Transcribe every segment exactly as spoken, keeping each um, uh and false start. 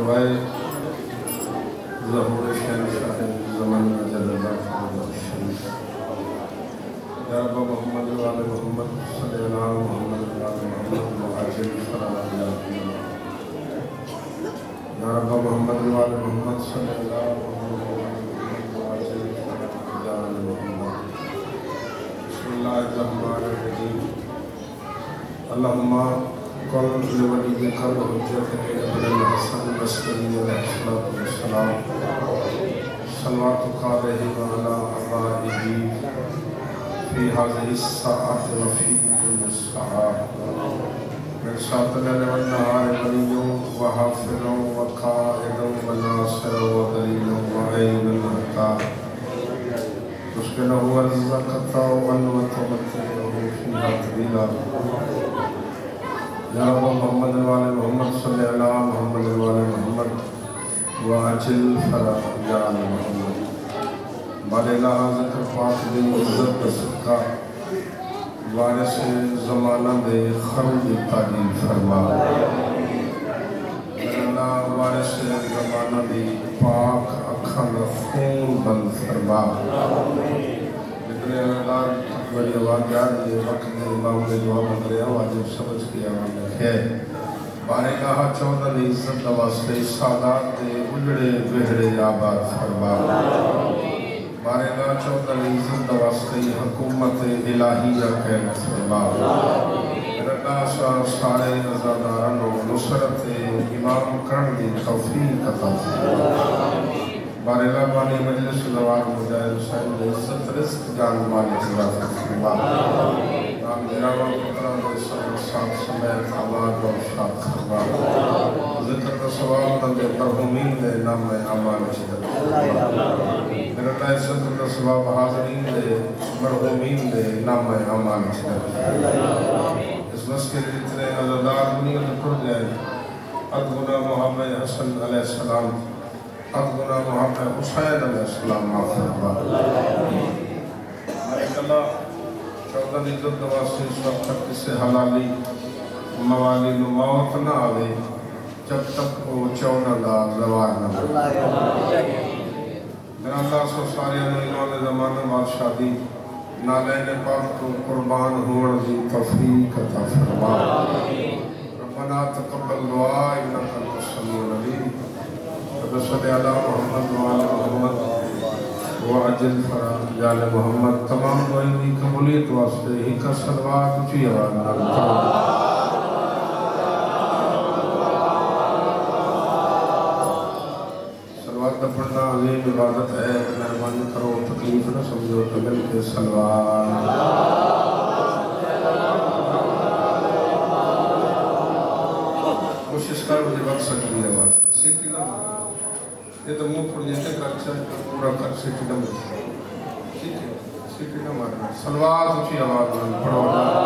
دعائے ظہور شہن شاہ زمان جل اللہ فرمد الشریف یا رب محمد وآل محمد صلی اللہ محمد وآل محمد وآجل فرار یا یا رب محمد وآل محمد صلی اللہ محمد وآل وآجل فرار یا محمد بسم اللہ الرحمن الرحیم اللہم قل لوليك وحجتك ابن الحسن العسكري عليه الصلاة والسلام صلواتك عليه وعلى آبائه في هذه الساعة وفي كل ساعة من ساعة الليل والنهار ولي وحافظ وقائد وناصر ودليل وعين الهدى تسكنه الزكاة وتمتعه فيها طويلا یا رب محمد وآل محمد صلی اللہ محمد وآل محمد وعجل فرجان محمد بارے اللہ ذکر پاک دی عزت صدقہ وارث زمانہ دے خرد تعلیم فرما اللہ وارث زمانہ دی پاک اکھان خون بند فرما جتنے اللہ بڑی آواز یاد یہ وقت میں امام نے دعا مانگ رہے ہیں واجب سمجھ کے آواز لکھے بارگاہ چودہ نے عزت واسطے سادات دے اجڑے بہڑے آباد فرما بارگاہ چودہ نے عزت واسطے حکومت الہیہ قائم فرما رضا سارے عزاداران و نصرت امام کرن دی توفیق عطا فرما بارگاہ بانی مجلس نواب مجاہد حسین دے عزت رزق جان مالک اضافہ فرما نام جراوہ قدرہ دے سب ساتھ سمیت آباد و شاد فرما ذکر دا سواب دے مرحومین دے نام امان چدر میرا اللہ عزت دا سواب حاضرین دے مرحومین دے نام امان چدر اس مسکر جتنے عزدار دنیا دے پر گئے ادھنا محمد حسن علیہ السلام ادھنا محمد حسین علیہ السلام معافر اللہ ایک اللہ چودہ عزت دواستے اس وقت تک کسے حلالی موالی موت نہ آوے جب تک وہ چودہ دا زوار نہ میرا اللہ سو سارے انہوں زمانہ بادشاہ دی نالین پاک کو قربان ہوڑ دی توفیق عطا فرما ربنا تقبل دعا انکا السمیع العلیم صلی اللہ محمد وآل محمد وعجل فرجان محمد تمام دعائیں کی قبولیت واسطے ہی کا صلوات اچھی آواز نام صلوات کا پڑھنا عظیم عبادت ہے مہربانی کرو تکلیف نہ سمجھو تو مل کے صلوات کوشش کر مجھے وقت سکتی ہے بات سیکھی نہ یہ تو منہ پر جیتے کر چاہے پورا کر سیکھی نہ مجھے ٹھیک ہے سیکھی نہ مارنا صلوات اچھی آواز میں پڑھو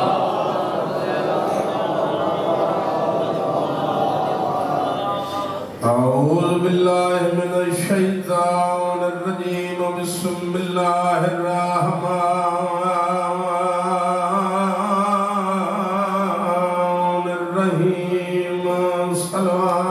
اعوذ باللہ من الشیطان الرجیم بسم اللہ الرحمن الرحیم صلوات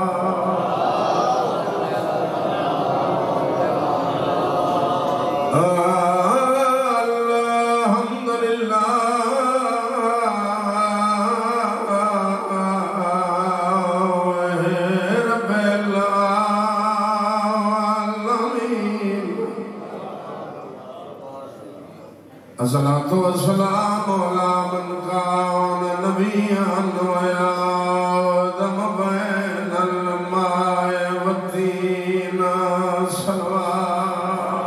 الصلاة والسلام على من كان نبيا وآدم بين الماء والدين صلوات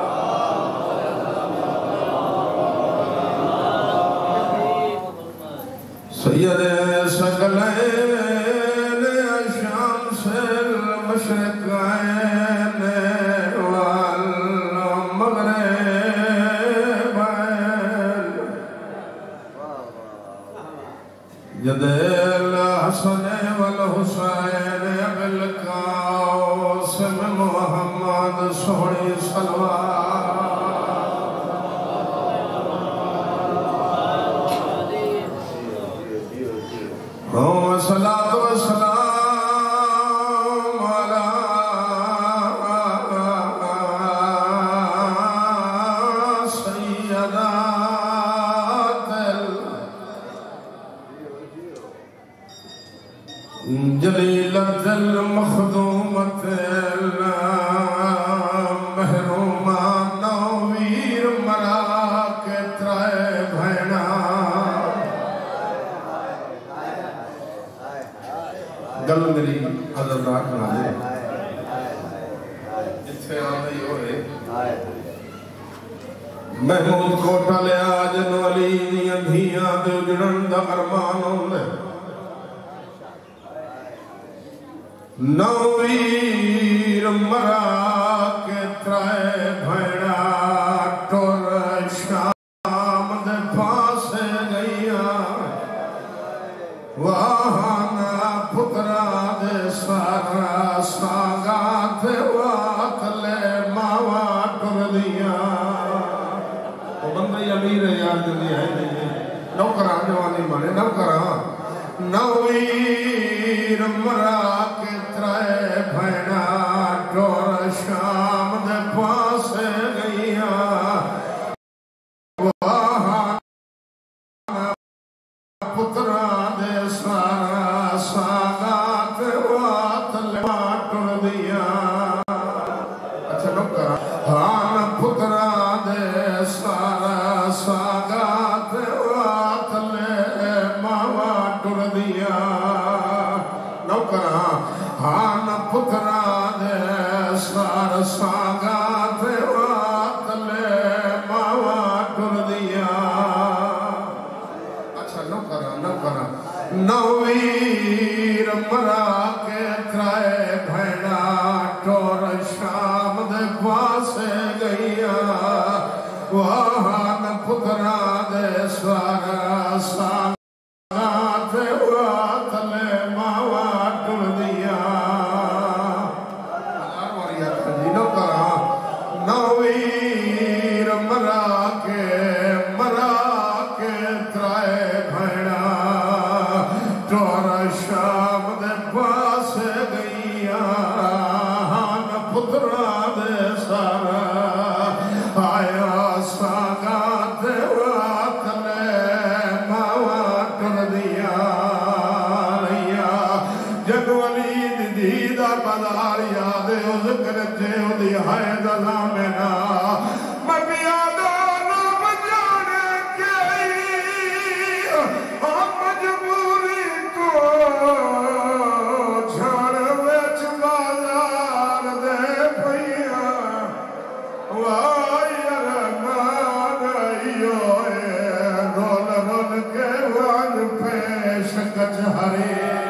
سيد ثقلين الشمس المشرقين جد الحسن والحسین بالقاسم محمد سوڑی صلوات صلاة والسلام على جلیلت المخدومت محرومہ نویر مرا کے ترائے بھینا گل میری حضرات نہ دے جتھے آنے ہوئے محمود کوٹا لے آج نوالی نیاں دھیاں دے جڑن دا ارمانوں لے نویر مرا کے ترائے بھیڑا ٹور شام دے پاسے گئیا وہانا پترا دے سارا ساگات واتلے ماوا ٹور دیا وہ بندی امیر ہے یار جلدی ہے نوکران جوانی مانے نوکران نویر مرا کے ترائے بھینا ٹور شام دے پاسے گئیا وہاں پترا دے سارا ساگات واتلے ٹور دیا اچھا نوکرا ہاں پترا دے سارا ساگات واتلے ماوا ٹور دیا نوکرا ہاں پترا دے سار ساگات واتلے ماوا ٹور دیا اچھا نوکرا نوکرا نویر مرا کے ترائے بھیڑا ٹور شام دے پاسے گئیا وہاں پترا دے سارا ساگات واتلے ماوا ٹور دیا نویر مرا کے مرا کے ترائے بھیڑا ٹور شام دے پاسے گئیا ہاں پترا دے سارا آیا ساگات واتلے ماوا ٹور دیا جگ ولید دیدہ بازار یاد او ذکر جے او دی ہائے دلامنا میں بیادہ نام جانے کے ہم مجبوری کو جھاڑ ویچ بازار دے پھیا وائی ارمان ایو رول رول کے وان پیش کچھاری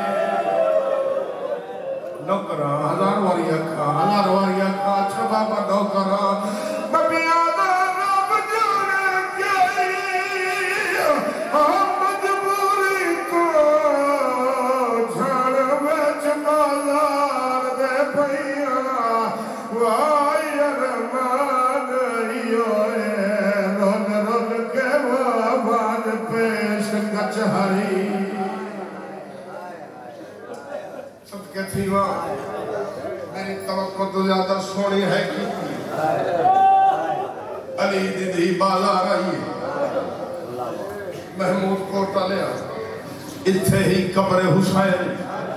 نوکرا ہزار واری اکھا ہزار واری اکھا اچھا بابا نوکرا میں بیادہ رب جانے گئی ہم مجبوری کو جھاڑ ویچ بازار دے پھیا وائی ارمان ایو رول رول کے وان پیش کچھاری صدقے تھی وہاں میری توقع تو زیادہ سونی ہے کی علی دیدی بازار آئی محمود کوٹا لیا اتھے ہی قبر حسین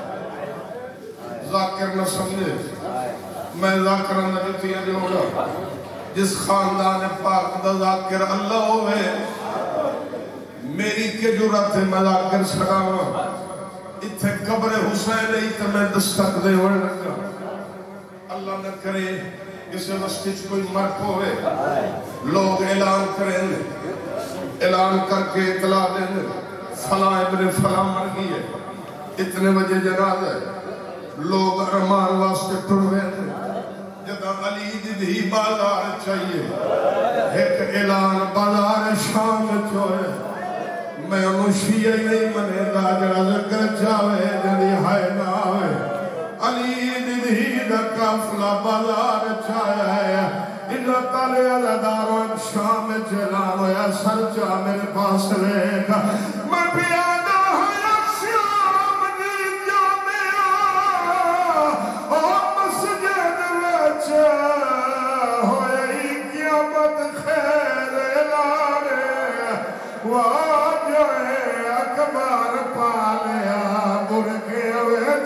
ذاکر نہ سمجھے میں ذاکر نبیتیاں جوڑا جس خاندان پاک دا ذاکر اللہ ہوئے میری کے جرات ہے میں ذاکر سڑاوا اتھے قبر حسین ہی تو میں دستک دے وڑ لگا اللہ نہ کرے کسی وسطیچ کوئی مرک ہوئے لوگ اعلان کریں اعلان کر کے اطلاع دیں فلاں ابن فلاں مر گئی ہے اتنے بجے جناز ہے لوگ ارمان واسطے ٹروے تھے جدہ علی دی بازار چاہیے ایک اعلان بازار شام چوئے میں انہوں شیعہ ہی نہیں منے دا جڑا ذکر چاہے جڑی ہائے نہ آوے علی دی دا کافلہ بازار چاہے انہا تالے علیداروں شام چلان ہویا سر چاہ میرے پاس ریکھا میں پیادہ ہویا شام دی جامعہ اور مسجد وچہ ہوئی قیامت خیر لانے واجہ اکبر پالیا برکے ہوئے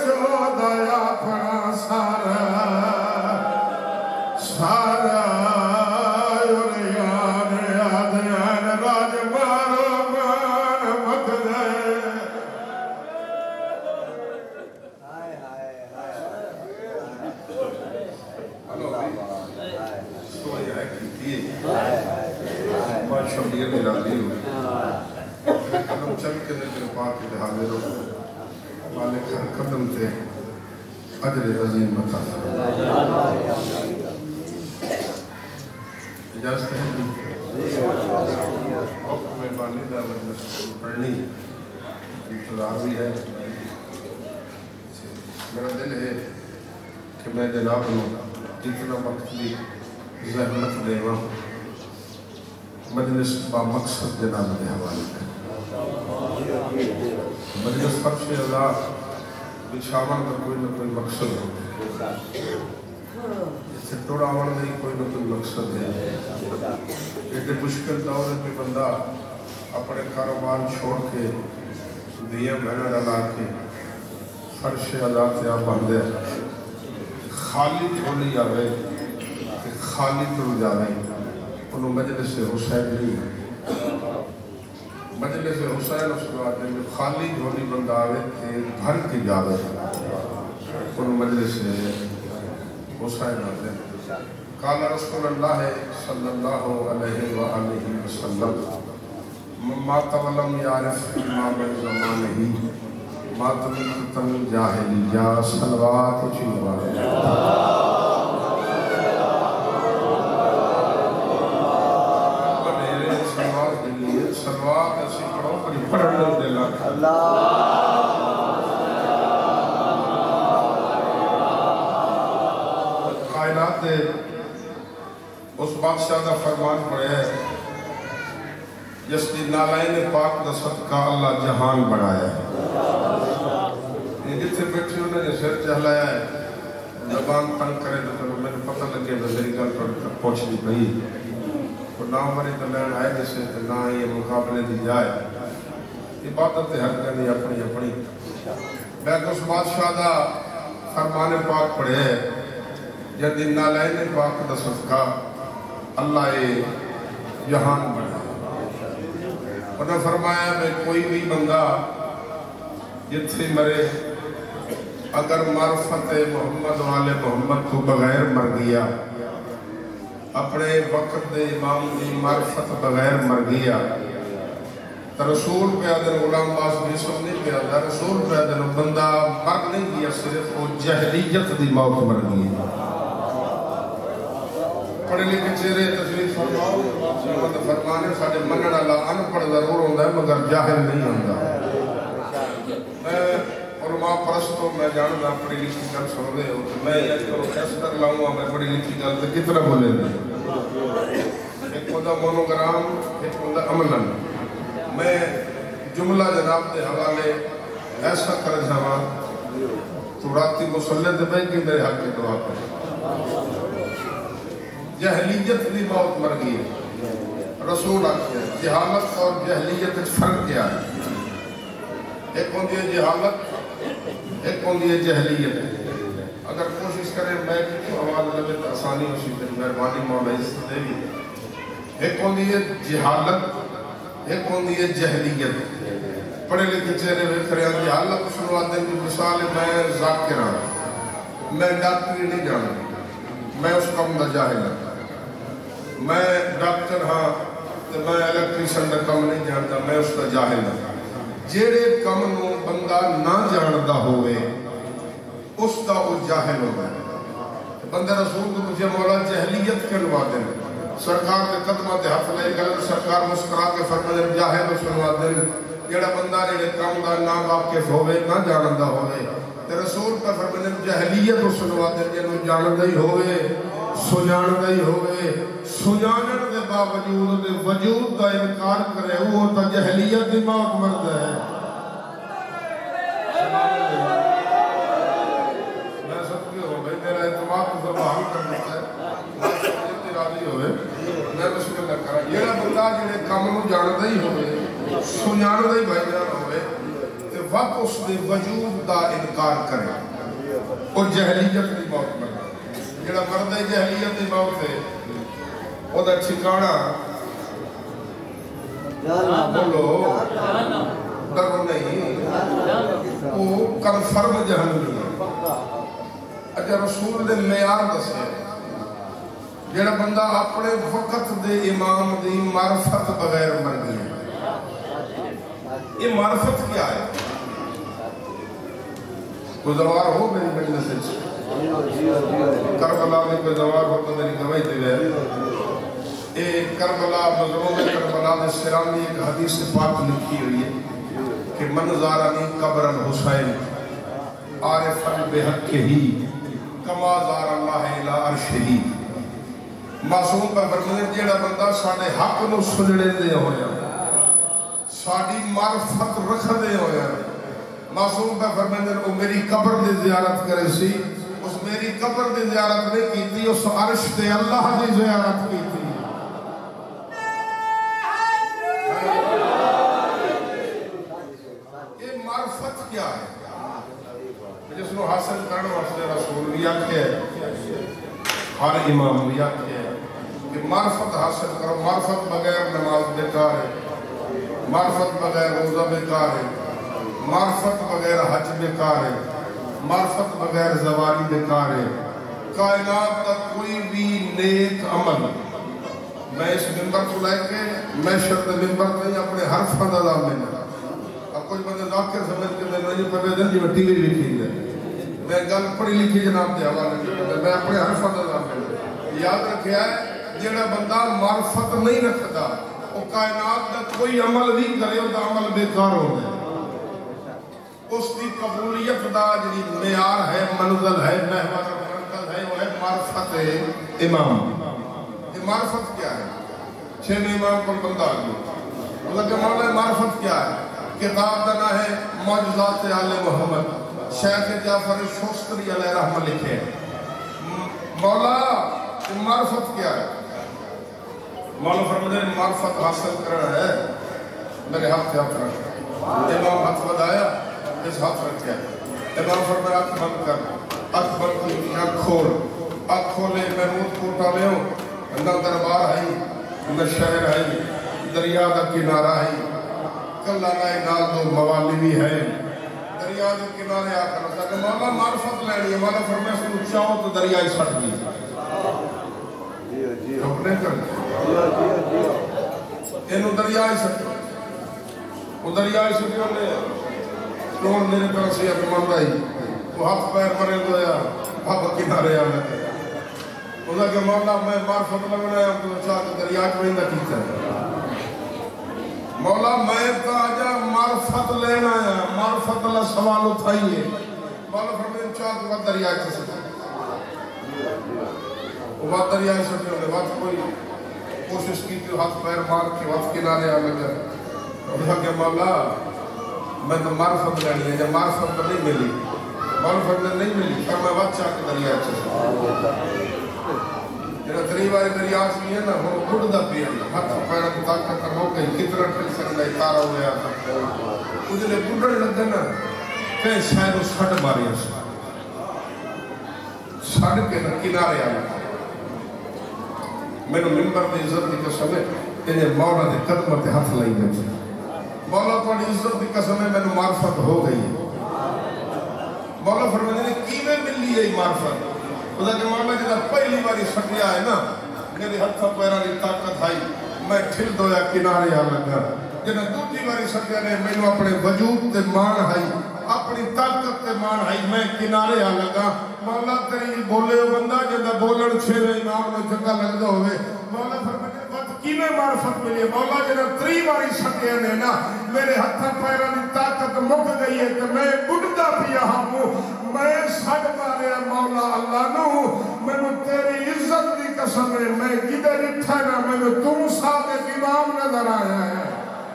حاضر ہو مالک ہر قدم تے اجر عظیم عطا فرما اجازت ہے حکم بانی دا مجلس پڑھنی انتظار بھی ہے میرا دل ہے کہ میں جناب کو جتنا وقت بھی زحمت دے رہا ہوں مجلس با مقصد جناب کے حوالے کریں مجلس فرش اللہ بچھاون کا کوئی نہ کوئی مقصد ہو اس سے توڑا آوڑ نہیں کوئی نہ کوئی مقصد ہے ایک مشکل دور میں بندہ اپنے کاروبار چھوڑ کے دیا بہنہ ڈالا کے فرش اللہ سے آپ بندے خالی تھوڑی آوے خالی تر جاوے انہوں مجلس حسین نہیں مجلس حسین اس کو آتے ہیں خالی تھوڑی بندہ آوے کہ بھر کے جاوے انہوں مجلس حسین آتے ہیں قال رسول اللہ صلی اللہ علیہ وآلہ وسلم ما تولم یعرف ما بین زمانہی ماتمی تم جاہلی جا سلوات چیوہ بنیرے سلوات دلیے سلوات ایسی پڑھو پڑھی پڑھنے دلا کائنات دے اس بادشاہ کا فرمان پڑھے ہے جس کی نالائن پاک دا صدقہ اللہ جہان بڑھایا ہے جتنے بیٹھے انہوں نے سر چہلایا ہے زبان تنگ کرے تو میں نے پتہ لگے تو میری گل پر پہنچنی پئی اور نہ ہماری تو لین آئے جیسے نہ یہ مقابلے دی جائے عبادت ہر کرنی اپنی اپنی میں اس بادشاہ دا فرمان پاک پڑھے ہے جدی نالائن پاک دا صدقہ اللہ جہان بڑھایا انہوں نے فرمایا میں کوئی بھی بندہ جتھے مرے اگر معرفت محمد والے محمد کو بغیر مر گیا اپنے وقت دے امام دی معرفت بغیر مر گیا تو رسول پہ آدھر غلام باس بیسم نہیں پہ آدھر رسول پہ آدھر بندہ مر نہیں گیا صرف وہ جہلیت دی موت مر گیا پڑھے لکھے چہرے تصویر فرماؤ سمت فرمانے ساڑھے منن اللہ انپڑھ ضرور ہوندہ ہے مگر جاہل نہیں ہوندہ میں علماء پرستوں میں جاننا پڑھی لکھی گل سن رہے ہو میں یہ کرو خیس کر لاؤں میں پڑھی لکھی گل تو کتنا بولے دیں ایک ہوندہ مونوگرام ایک ہوندہ عملاً میں جملہ جناب دے حوالے ایسا کر جاواں تو راتی مسلح دے بھائی کہ میرے حق کی دعا کریں جہلیت بھی موت مر گئی رسول آکھے جہالت اور جہلیت فرق کیا ہے ایک ہوندی ہے جہالت ایک ہوندی ہے جہلیت اگر کوشش کریں میں کتو آواز لگے تو آسانی اسی پر مہربانی مولا اس دے گی ایک ہوندی ہے جہالت ایک ہوندی ہے جہلیت پڑھے لکھے چہرے میں کریاں جہالت سنواتے ہیں کہ مثال میں ذاکر ہوں میں ڈاکٹری نہیں جانا میں اس کم نہ جاہل ہوں میں ڈاکٹر ہاں تو میں الیکٹریشن کا کم نہیں جانتا میں اس کا جاہل ہوں جیڑے کم نو بندہ نہ جانتا ہوئے اس کا وہ جاہل ہوگا بندہ رسول کو مجھے مولا جہلیت کے نوا دیں سرکار کے قدمہ دے ہاتھ لے گل سرکار مسکرا کے فرمائے جاہل سنوا دیں جیڑا بندہ جیڑے کم دا نہ واقف ہوئے نہ جانتا ہوئے تے رسول کا فرمائے جہلیت سنوا دیں جنہوں جانتا ہی ہوئے سنانتا ہی ہوئے سنانت دے باوجود دے وجود دا انکار کرے وہ تا جہلیت دماغ مرد ہے میں سب کے ہو گئی میرا اعتماد کو زبان کر دیتا ہے میں سب راضی ہوئے میں بسم اللہ کرا یہ بندہ جنہیں کامنوں جانتا ہی ہوئے سنانتا ہی بھائی جان ہوئے تے وقت اس دے وجود دا انکار کرے اور جہلیت دماغ مرد جڑا مرد جہلیت دی موت ہے او دا ٹھکانہ بولو ڈرو نہیں وہ کنفرم جہنم ہے اچھا رسول دے معیار دسے جڑا بندہ اپنے وقت دے امام دی معرفت بغیر مر گیا یہ معرفت کیا ہے کوئی زوار ہو میری مجلس سے کربلا میں کوئی زوار ہو تو میری گواہی دے گئے ایک کربلا مظلوم کربلا میں سرامی ایک حدیث پاک لکھی ہوئی ہے کہ من زارنی قبر الحسین عارف بحق ہی کما زار اللہ الہ عرشہی معصوم پہ فرمائے جیڑا بندہ ساڑھے حق نو سننے دے ہویا ساڑھی معرفت رکھ دے ہویا معصوم پہ فرمائے وہ میری قبر دی زیارت کرے سی اس میری قبر دی زیارت نہیں کی تھی اس عرش دے اللہ دی زیارت کی تھی یہ معرفت کیا ہے جس نو حاصل کرنے واسطے رسول بھی آکھے ہر امام بھی آکھے کہ معرفت حاصل کرو معرفت بغیر نماز بیکار ہے معرفت بغیر روزہ بیکار ہے معرفت بغیر حج بیکار ہے معرفت بغیر زواری بیکار ہے کائنات کا کوئی بھی نیک عمل میں اس منبر کو لے کے میں شرط منبر نہیں اپنے حرف فضلہ میں اب کوئی بندے ذاکر سمجھ کے میں نہیں پڑھے دن جی میں ٹی وی لکھی ہے میں گل پڑھی لکھی جناب دے حوالے میں اپنے حرف فضلہ میں یاد رکھیا ہے جیڑا بندہ معرفت نہیں رکھتا وہ کائنات کا کوئی عمل نہیں کرے وہ عمل بیکار ہو گئے اس کی قبولیت دا جنی معیار ہے منزل ہے محور مرکز ہے وہ ہے معرفت امام یہ معرفت کیا ہے چھ امام پر بندہ آگے اللہ کے مولا معرفت کیا ہے کتاب دنا ہے معجزات آل محمد شیخ جعفر شوستری علیہ رحمہ لکھے مولا معرفت کیا ہے مولا فرمودے معرفت حاصل کرنا ہے میرے ہاتھ ہاتھ رکھا امام ہاتھ بدایا اس ہاتھ رکھا امام فرمودے آنکھ بند کر آنکھ بند کی آنکھ کھول آنکھ کھولے محمود کوٹا لے ہوں نہ دربار ہے نہ شہر ہے دریا دا کنارہ ہے کلہ نائے نال دو موالی بھی ہے دریا دے کنارے آ کر رکھا کہ مولا معرفت لینی ہے مولا فرمودے سنو چاہو تو دریائی سٹ دی اپنے کر انہوں دریائی سکتے وہ دریائی سکتے ہونے کون میرے طرح سے اپنے من رہی وہ ہاتھ پیر مرے دویا بابا کنارے آنے انہوں کہ مولا میں معرفت لگنا ہے تو چاہتے دریائی کو اندہ کیتا ہے مولا میں تو آجا معرفت لینا ہے معرفت اللہ سوال اٹھائیے مولا فرمین چاہتے وقت دریائی سے سکتے وہ بات دریائی سکتے ہونے وقت کوئی کوشش کی کہ ہاتھ پیر مار کے وقت کنارے آ لگا کہا کہ مولا میں تو معرفت لینی ہے جب معرفت تو نہیں ملی معرفت نہیں ملی پر میں وقت چاہ کے دریا اچھے جنہا تریباری دریا آسمی ہے نا وہ گھڑ دا پیا ہاتھ پیر کو طاقت ہو گئی کتنا ٹھل سکتا ہے تارا ہویا تھا اجلے گھڑ لگا نا کہ شاید وہ سٹ ماری ہے سٹ کے کنارے آ لگا میں نے ممبر دی عزت دی قسم ہے انہیں مولا دے قدمت ہاتھ لائی بیٹھے مولا تو عزت دی قسم ہے میں نے معرفت ہو گئی مولا فرمانے نے کیویں ملی ہے معرفت خدا کے مولا جدا پہلی باری سٹیا ہے نا میرے ہتھا پیرانی طاقت آئی میں ٹھل دویا کنارے آ لگا جنہا دوسری باری سٹیا نے میں نے اپنے وجود تے مان آئی اپنی طاقت تے مان آئی میں کنارے آ لگا مولا تیری بولے ہو بندہ جدہ بولن چھے امام میں جگہ لگ دو ہوئے مولا فرمانے وقت کی میں معرفت ملی ہے مولا جدہ تری باری سٹیا نے نا میرے ہتھا پیرانی طاقت مک گئی ہے کہ میں بڑھتا پیا ہوں میں سڑ مارے مولا اللہ نو میں نے تیری عزت دی قسم ہے میں کدھر اٹھا نا میں نے تم صادق امام نظر آیا ہے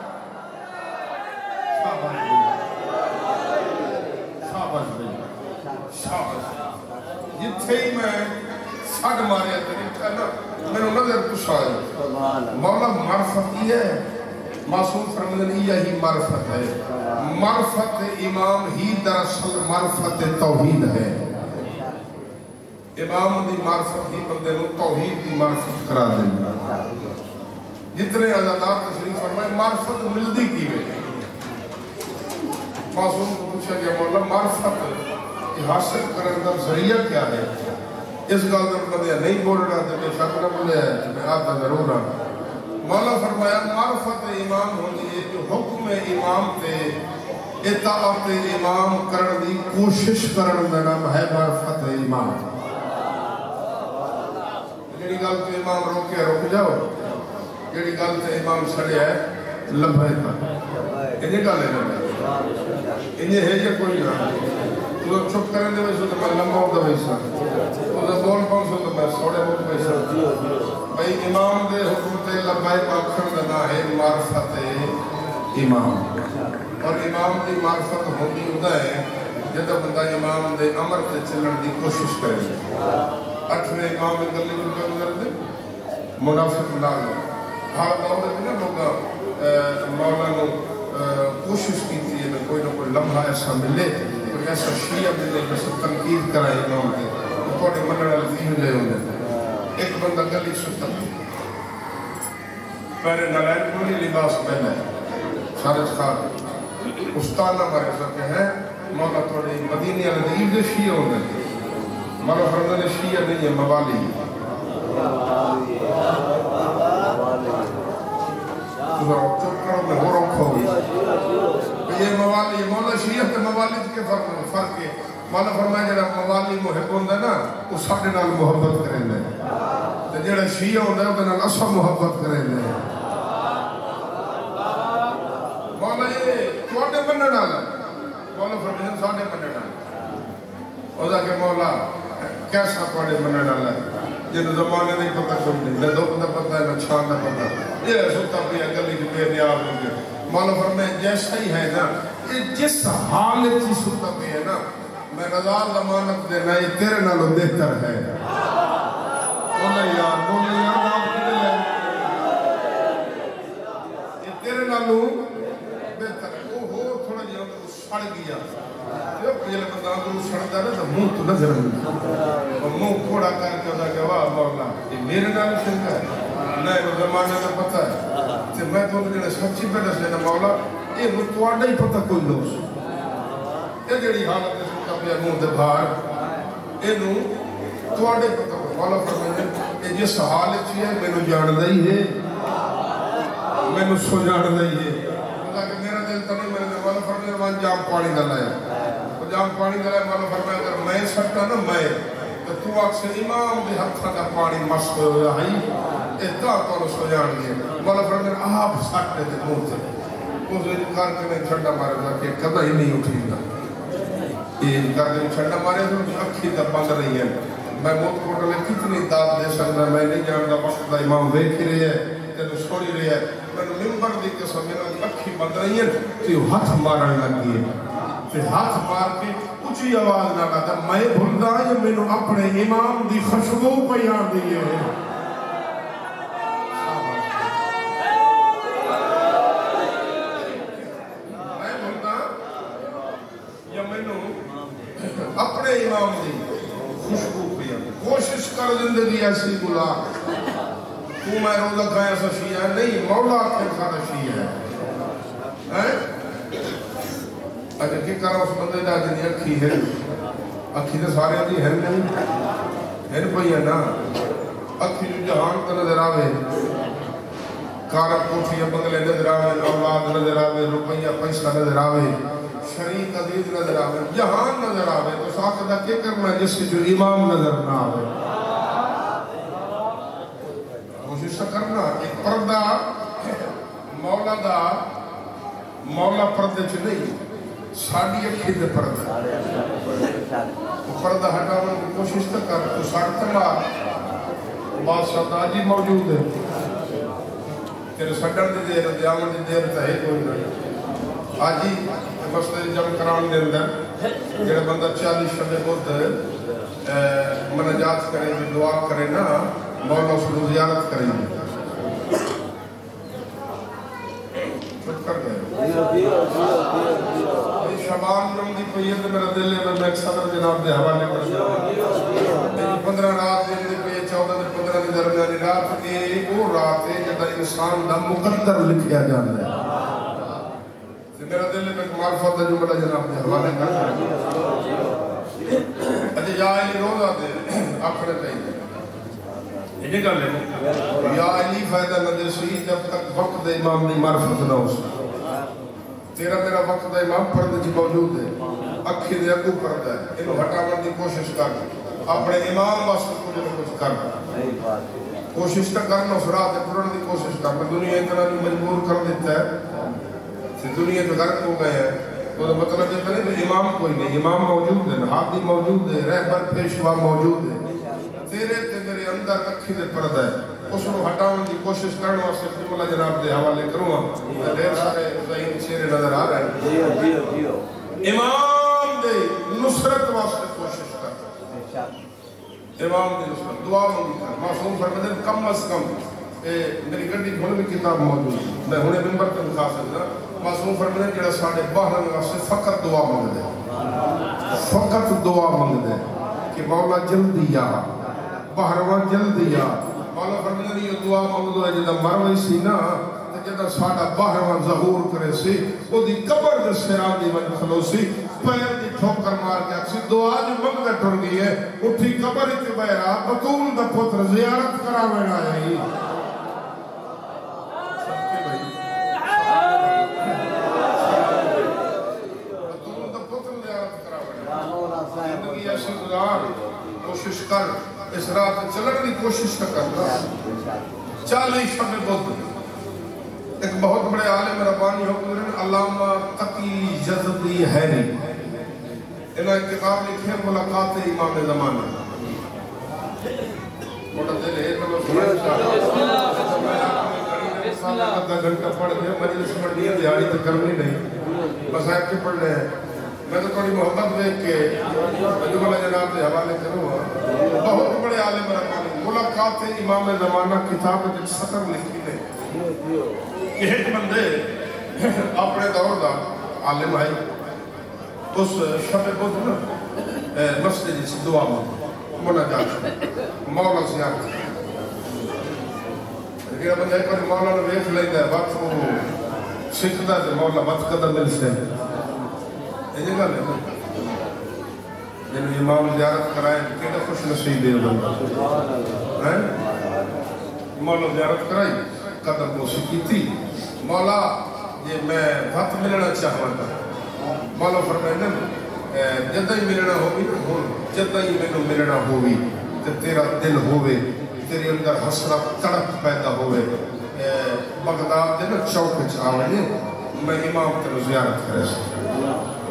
شاباش بھئی شاباش جتھے ہی میں سڑ مارے تیری اٹھا نا میں نے نظر کچھ آیا مولا معرفت یہ ہے معصوم فرمودن یہی معرفت ہے معرفت امام ہی دراصل معرفت توحید ہے امام دی معرفت ہی بندے نو توحید دی معرفت کرا دیں جتنے عزادات تشریف فرمائے معرفت ملدی کی ہے معصوم کو پوچھا کہ مولا معرفت حاصل کرنے کا ذریعہ کیا ہے اس گل میں بندے نہیں بول رہا تھا کہ شک نہ بولے ہے میں آتا ضرور رہا مولا فرمایا معرفت امام ہونی ہے جو حکم امام تے اطاعت امام کرن دی کوشش کرن دا نام ہے معرفت امام جڑی گل تو امام روکے رک جاؤ جڑی گل تے امام سڑے ہے لبھے تھا انہیں گل ہے انہیں ہے جو کوئی نہ تو چپ کرنے دے ویسے تو میں لمبا ہوتا ویسا تو جب بول پاؤں سو تو میں سوڑے ہوتا ویسا بھئی امام دے حکم تے لبھے پاکھن دنا ہے معرفت امام اور امام دی معرفت ہوتی ہوتا ہے جب بندہ امام دے امر تے چلن دی کوشش کرے اٹھنے امام میں گلی میں کیا گزر دے منافق لاغ ہر دور میں لوگا مولا نو کوشش کی تھی میں کوئی نہ کوئی لمحہ ایسا ملے کوئی ایسا شیعہ ملے جیسا تنقید کرائے امام دے تھوڑے منڈ الفی ہو جائے ہونے ایک بندہ گلی ستا پہلے نالائن کولی لباس پہلے خارج خواہ استانہ مارے سکتے ہیں مولا تھوڑے مدینی علیہ دے شیعہ ہونے مولا فرمانے شیعہ نہیں ہے موالی چپ کرو میں ہو رکھو یہ موالی مولا شیعہ کے موالی کے فرق ہے مولا فرمائے جڑا موالی محب ہوندہ نا وہ ساڑھے نال محبت کریں لے جڑا شیعہ ہوندہ ہے وہ نال اصلا محبت کریں لے مولا یہ چھوٹے بننے ڈالا مولا فرمائے ساڑھے بننے ڈالا اوزا کہ مولا کیسا چھوٹے بننے ڈالا ہے جنہوں زمانے نہیں پتہ کچھ نہیں نہ دو پتہ پتہ ہے نہ چھان نہ پتہ یہ ستا پہ گلی کی بے نیاز ہو گیا مولا فرمائے جیسا ہی ہے نا یہ جس حالت ہی ستا پہ ہے نا میں نظار ضمانت دینا یہ تیرے نالوں بہتر ہے بولے یار بولے یار آپ کدھے ہے یہ تیرے نالوں بہتر ہے وہ ہو تھوڑا جی ہم کو سڑ گیا جب یہ بندہ کو سڑتا ہے تو منہ تو نظر نہیں اور منہ تھوڑا کر کے ہوتا کہ واہ مولا یہ میرے نالوں شنکا ہے نہیں وہ زمانے کا پتہ ہے کہ میں تو انہیں سچی پہ دس لینا مولا یہ متوانہ ہی پتہ کوئی لوگ یہ جڑی حالت ہے سکتا پہ منہ دے باہر یہ نو تواڈے پتہ کوئی مولا فرمائے کہ جس حالت ہے میں نو جان دائی ہے میں نو سو جان دائی ہے اللہ کہ میرا دل تو نہیں میں نے مولا فرمائے وہاں جام پانی دلایا تو جام پانی دلایا مولا فرمائے اگر میں سکتا نا میں تو تو اکثر امام دے ہتھا کا پانی مست ہو رہا ہے اتنا تو سو جان گئے مولا فرمائے آپ سکتے تھے منہ سے اس انکار کے میں چھڑا مارے تھا کہ کبھا ہی نہیں اٹھی گا یہ انکار کے میں چھڑا مارے تھا کہ اکھی تب بند رہی ہے میں موت کو لے کتنی داد دے سکتا میں نہیں جانتا وقت دا امام دیکھ رہی ہے تینو سوڑی رہی ہے میں نے ممبر دی کے سب میرا اکھی بند رہی ہے تو ہاتھ مارن لگی ہے پھر ہاتھ مار کے اچھی آواز نہ کہتا میں بھلدا یہ میں نے اپنے امام دی خوشبو پیان دیئے ہیں اپنے امام دی خوشبو پیا کوشش کر زندگی ایسی بلا تو میں روزہ کھایا سا شیعہ ہے نہیں مولا آخر سارا شیعہ ہے اچھا کی کرا اس بندے دا جنی اکھی ہے اکھی تو سارے دی ہے نہیں ہے پہیا نا اکھی جو جہان کا نظر آوے کارب کوٹھی بنگلے نظر آوے اولاد نظر آوے روپیہ پیسہ نظر آوے شریک عزیز نظر آوے جہان نظر آوے تو ساتھ دا کیا کرنا ہے جس کی جو امام نظر نہ آوے کوشش کرنا ایک پردہ مولا دا مولا پردے چھ نہیں ساڑھی اکھی دے پردہ وہ پردہ ہٹانے کی کوشش کر تو ساڑھ تمہار بادشاہ داجی موجود ہے تیرے سڈن دی دیر دیامن دی دیر تہے کوئی نہیں آجی مسئلہ جمع کران دے اندر جڑے بندہ چالیس شب بدھ منجات کرے دعا کرے نا مولا اس کو زیارت کریں چھٹ کر گئے شبان رمضی پہیت میرا دل ہے میں ایک صدر جناب دے حوالے کر دیا پندرہ رات دے پہ چودہ دے پندرہ دے درمیانی رات کے وہ رات ہے جب انسان دا مقدر لکھیا جانا ہے میرا دل میں معرفت جو بڑا جناب دے حوالے کر دیا اچھا یا علی روزہ دے آخر چاہیے یہ گل ہے یا علی فائدہ نہ دے سی جب تک وقت دے امام دی معرفت نہ ہو سکتا تیرا میرا وقت دا امام پردے جی موجود ہے اکھی دے اگو پردہ ہے انہوں ہٹاون دی کوشش کر اپنے امام واسطے کچھ نہ کچھ کر کوشش تو کرنا اس رات پڑھنے دی کوشش کر میں دنیا اتنا نہیں مجبور کر دیتا ہے کہ دنیا تو غرق ہو گئے ہیں تو مطلب یہ نہیں کہ امام کوئی نہیں امام موجود ہے ہادی موجود ہے رہبر پیشوا موجود ہے تیرے تے میرے اندر اکھی دے پردہ ہے اس کو ہٹاؤں کی کوشش کرنے واسطے پھر مولا جناب دے حوالے کروں گا ڈھیر سارے ذہین چہرے نظر آ رہے ہیں امام دے نصرت واسطے کوشش کر امام دے نصرت دعا مانگی کر معصوم فرماتے ہیں کم از کم میری گڈی ہونے میں کتاب موجود میں ہونے ممبر پہ دکھا سکتا معصوم فرماتے ہیں جڑا ساڑھے باہر واسطے فقط دعا مانگ دے فقط دعا مانگ دے کہ مولا جلدی آ باہرواں جلدی آ مولا فرماتے ہیں یہ دعا مانگ دو ہے جدہ مروی سی نا جدہ ساڑھا باہرواں ظہور کرے سی وہ دی قبر دے سیران دی وجہ کھلو سی پیر دی ٹھوکر مار کے اکسی دعا جو منگلے ٹھر گئی ہے اٹھی قبر اچھ بہرا بطول دا پتر زیارت کرا بینا ہے بطول دا پتر زیارت کرا بینا زندگی ایسی گزار کوشش کر اس رات چلن کی کوشش کرنا چالی شب بدھ ایک بہت بڑے عالم ربانی حکمران علامہ تقی جذبی حیری انہوں نے کتاب لکھی ہے ملاقات امام زمانہ موٹا دل ہے تو آدھا گھنٹہ پڑھ گیا مجلس پڑھ گیا دیاری تو کرنی نہیں مسائب کے پڑھ لے میں تو تھوڑی محبت دیکھ کے جو مولا جناب سے حوالے کروں بہت بڑے عالم ربانی ملاقات امام زمانہ کتاب میں سطر لکھی ہے کہ ایک بندے اپنے دور دا عالم آئی اس شب بدھ نا مسجد سے دعا مناجات مولا زیارت لیکن اب ایک بار مولا نے ویکھ لیتا ہے وقت وہ سکھتا ہے مولا وقت قدر مل سے یہ گل ہے جنہوں امام زیارت کرائے کیڑا خوش نصیب ہے بندہ مولا زیارت کرائی قدر موسیقی تھی مولا یہ میں وقت ملنا چاہوں گا مولا فرمائے جدہ ہی ملنا ہوگی جدہ ہی میں ملنا ہوگی کہ تیرا دل ہوئے تیرے اندر حسرت تڑپ پیدا ہوئے بغداد دے نا چوک چاہوے میں امام تیرے زیارت کرے سکتا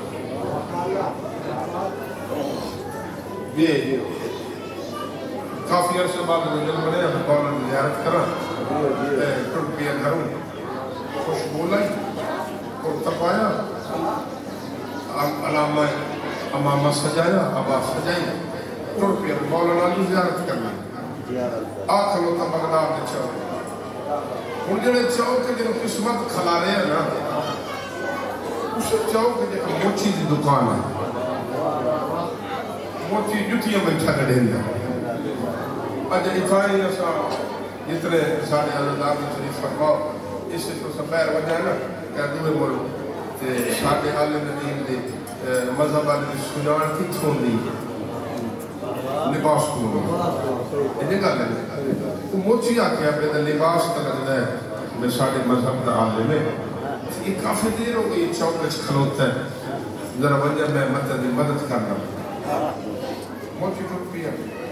یہ کافی عرصے بعد رجل بنے اب مولا زیارت کرا ٹرپیا گھروں خوش بولائی کرتا پایا علامہ امامہ سجایا ابا سجائی ٹرپیا مولانا جو زیارت کرنا آخر ہوتا بغداد نے چاہو ان جنہیں چاہو کہ جنہوں قسمت کھلا رہے ہیں نا اسے چاہو کہ جنہوں موچی دی دکان ہے موچی جتیاں بیٹھا گڑھیں گا اجھا اتھائی ایسا جتنے سارے علیدار میں شریف فرماؤ اس سے تو سفیر وجہ ہے نا کہ دوئے مولو کہ سارے عالم دین دے مذہب علیہ سنان کی تھون دی لباس کو مولو یہ گا لے تو موچی آکے آپ یہ لباس کا لگ ہے میں سارے مذہب دا عالم ہے یہ کافی دیر ہو گئی چوکچ کھلوتا ہے ذرا وجہ میں مدد مدد کرنا موچی ٹوٹ پیا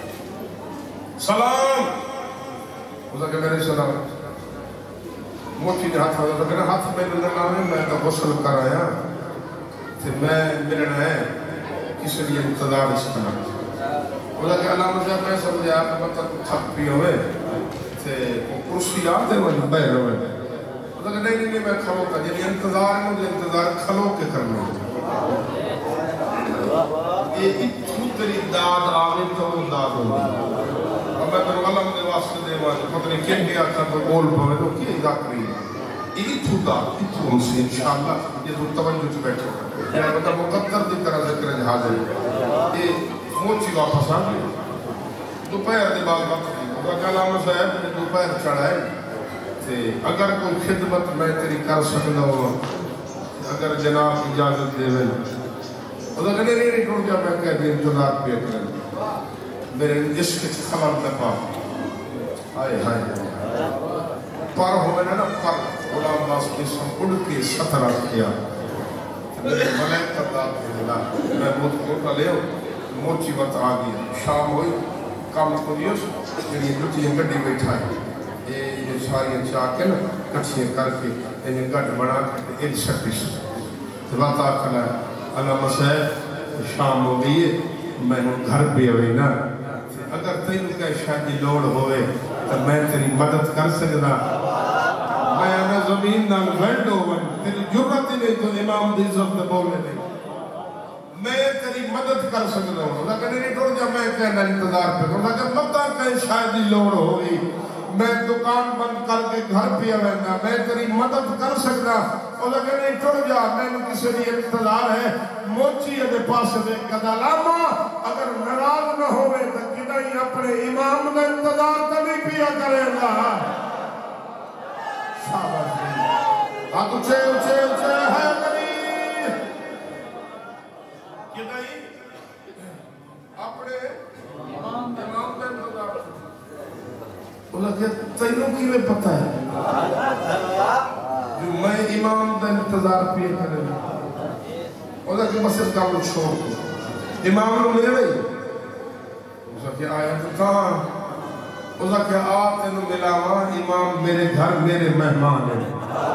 سلام اسا کہ میرے سلام موچی نے ہاتھ ہوتا کہ ہاتھ میں نے لگا ہے میں تو غسل کر آیا پھر میں ملنا ہے کسی لیے انتظار اس کا اسا کہ اللہ مجھے میں سمجھے آپ مطلب تھک پی ہوئے تھے کرسی آتے ہوئے بیر ہوئے اسا کہ نہیں نہیں میں کھلو کا یعنی انتظار ہے مجھے انتظار کھلو کے کرنے یہ اتھو تری داد آگے تو داد ہوگی میں تو اللہ مجھے واسطے دے واسطے پتہ نہیں کہہ گیا تھا تو بول پہنے تو کیا ذاکری ہے یہ اتھو دا اتھو ہم سے انشاءاللہ یہ تو توجہ سے بیٹھے یہ مطلب مقدر دی طرح ذکر حاضر ہے یہ موچی واپس آ گئی دوپہر دی بات وقت دی وہ علامہ صاحب نے دوپہر چڑھائے تھے اگر کوئی خدمت میں تیری کر سکتا ہوں اگر جناب اجازت دے میں وہ کہنے نہیں نہیں ٹوٹ جا میں کہہ دی انتظار پہ کریں میرے عشق کی خبر دفع آئے آئے پر ہوئے نا پر غلام باس کی سب اڑ کے سترہ کیا ملائک تردار کے لئے میں موت کوتا لے ہوں موچی وقت آگئی شام ہوئی کام کو دیوس جنہی جوٹی گڑی بیٹھا ہے یہ ساری چاہ کے نا کچھیں کر کے انہیں گڑ بنا کے ایک شکش وقت آخر ہے اللہ مسیح شام ہو گئی ہے میں ہوں گھر بھی ہوئی نا اگر تین کا شادی لوڑ ہوئے تو میں تیری مدد کر سکتا میں انا زمین نال وینڈ ہوں تیری جرت ہی نہیں تو امام دی عزت نے بولنے نہیں میں تیری مدد کر سکتا ہوں لیکن نہیں ٹوڑ جا میں کہنا انتظار پہ کروں لیکن مدد کہیں شادی لوڑ ہوئی میں دکان بند کر کے گھر پیا رہنا میں تیری مدد کر سکتا اور لیکن نہیں ٹوڑ جا میں نے کسی بھی انتظار ہے موچی ہے پاس میں کدا لاما اگر نراض نہ ہوئے تو کدائی اپنے امام کا انتظار کبھی پیا کرے گا شاباش ہاتھ اچھے اچھے اچھے ہے کبھی کدائی اپنے امام کا انتظار اللہ کہ تینوں کی میں پتہ ہے جو میں امام کا انتظار پیا کرے گا اللہ کہ بس اس کام چھوڑ دو امام نے ملے رہی اللہ کہ آیا تو کہاں اللہ کہ آپ نے ملاوا امام میرے گھر میرے مہمان ہیں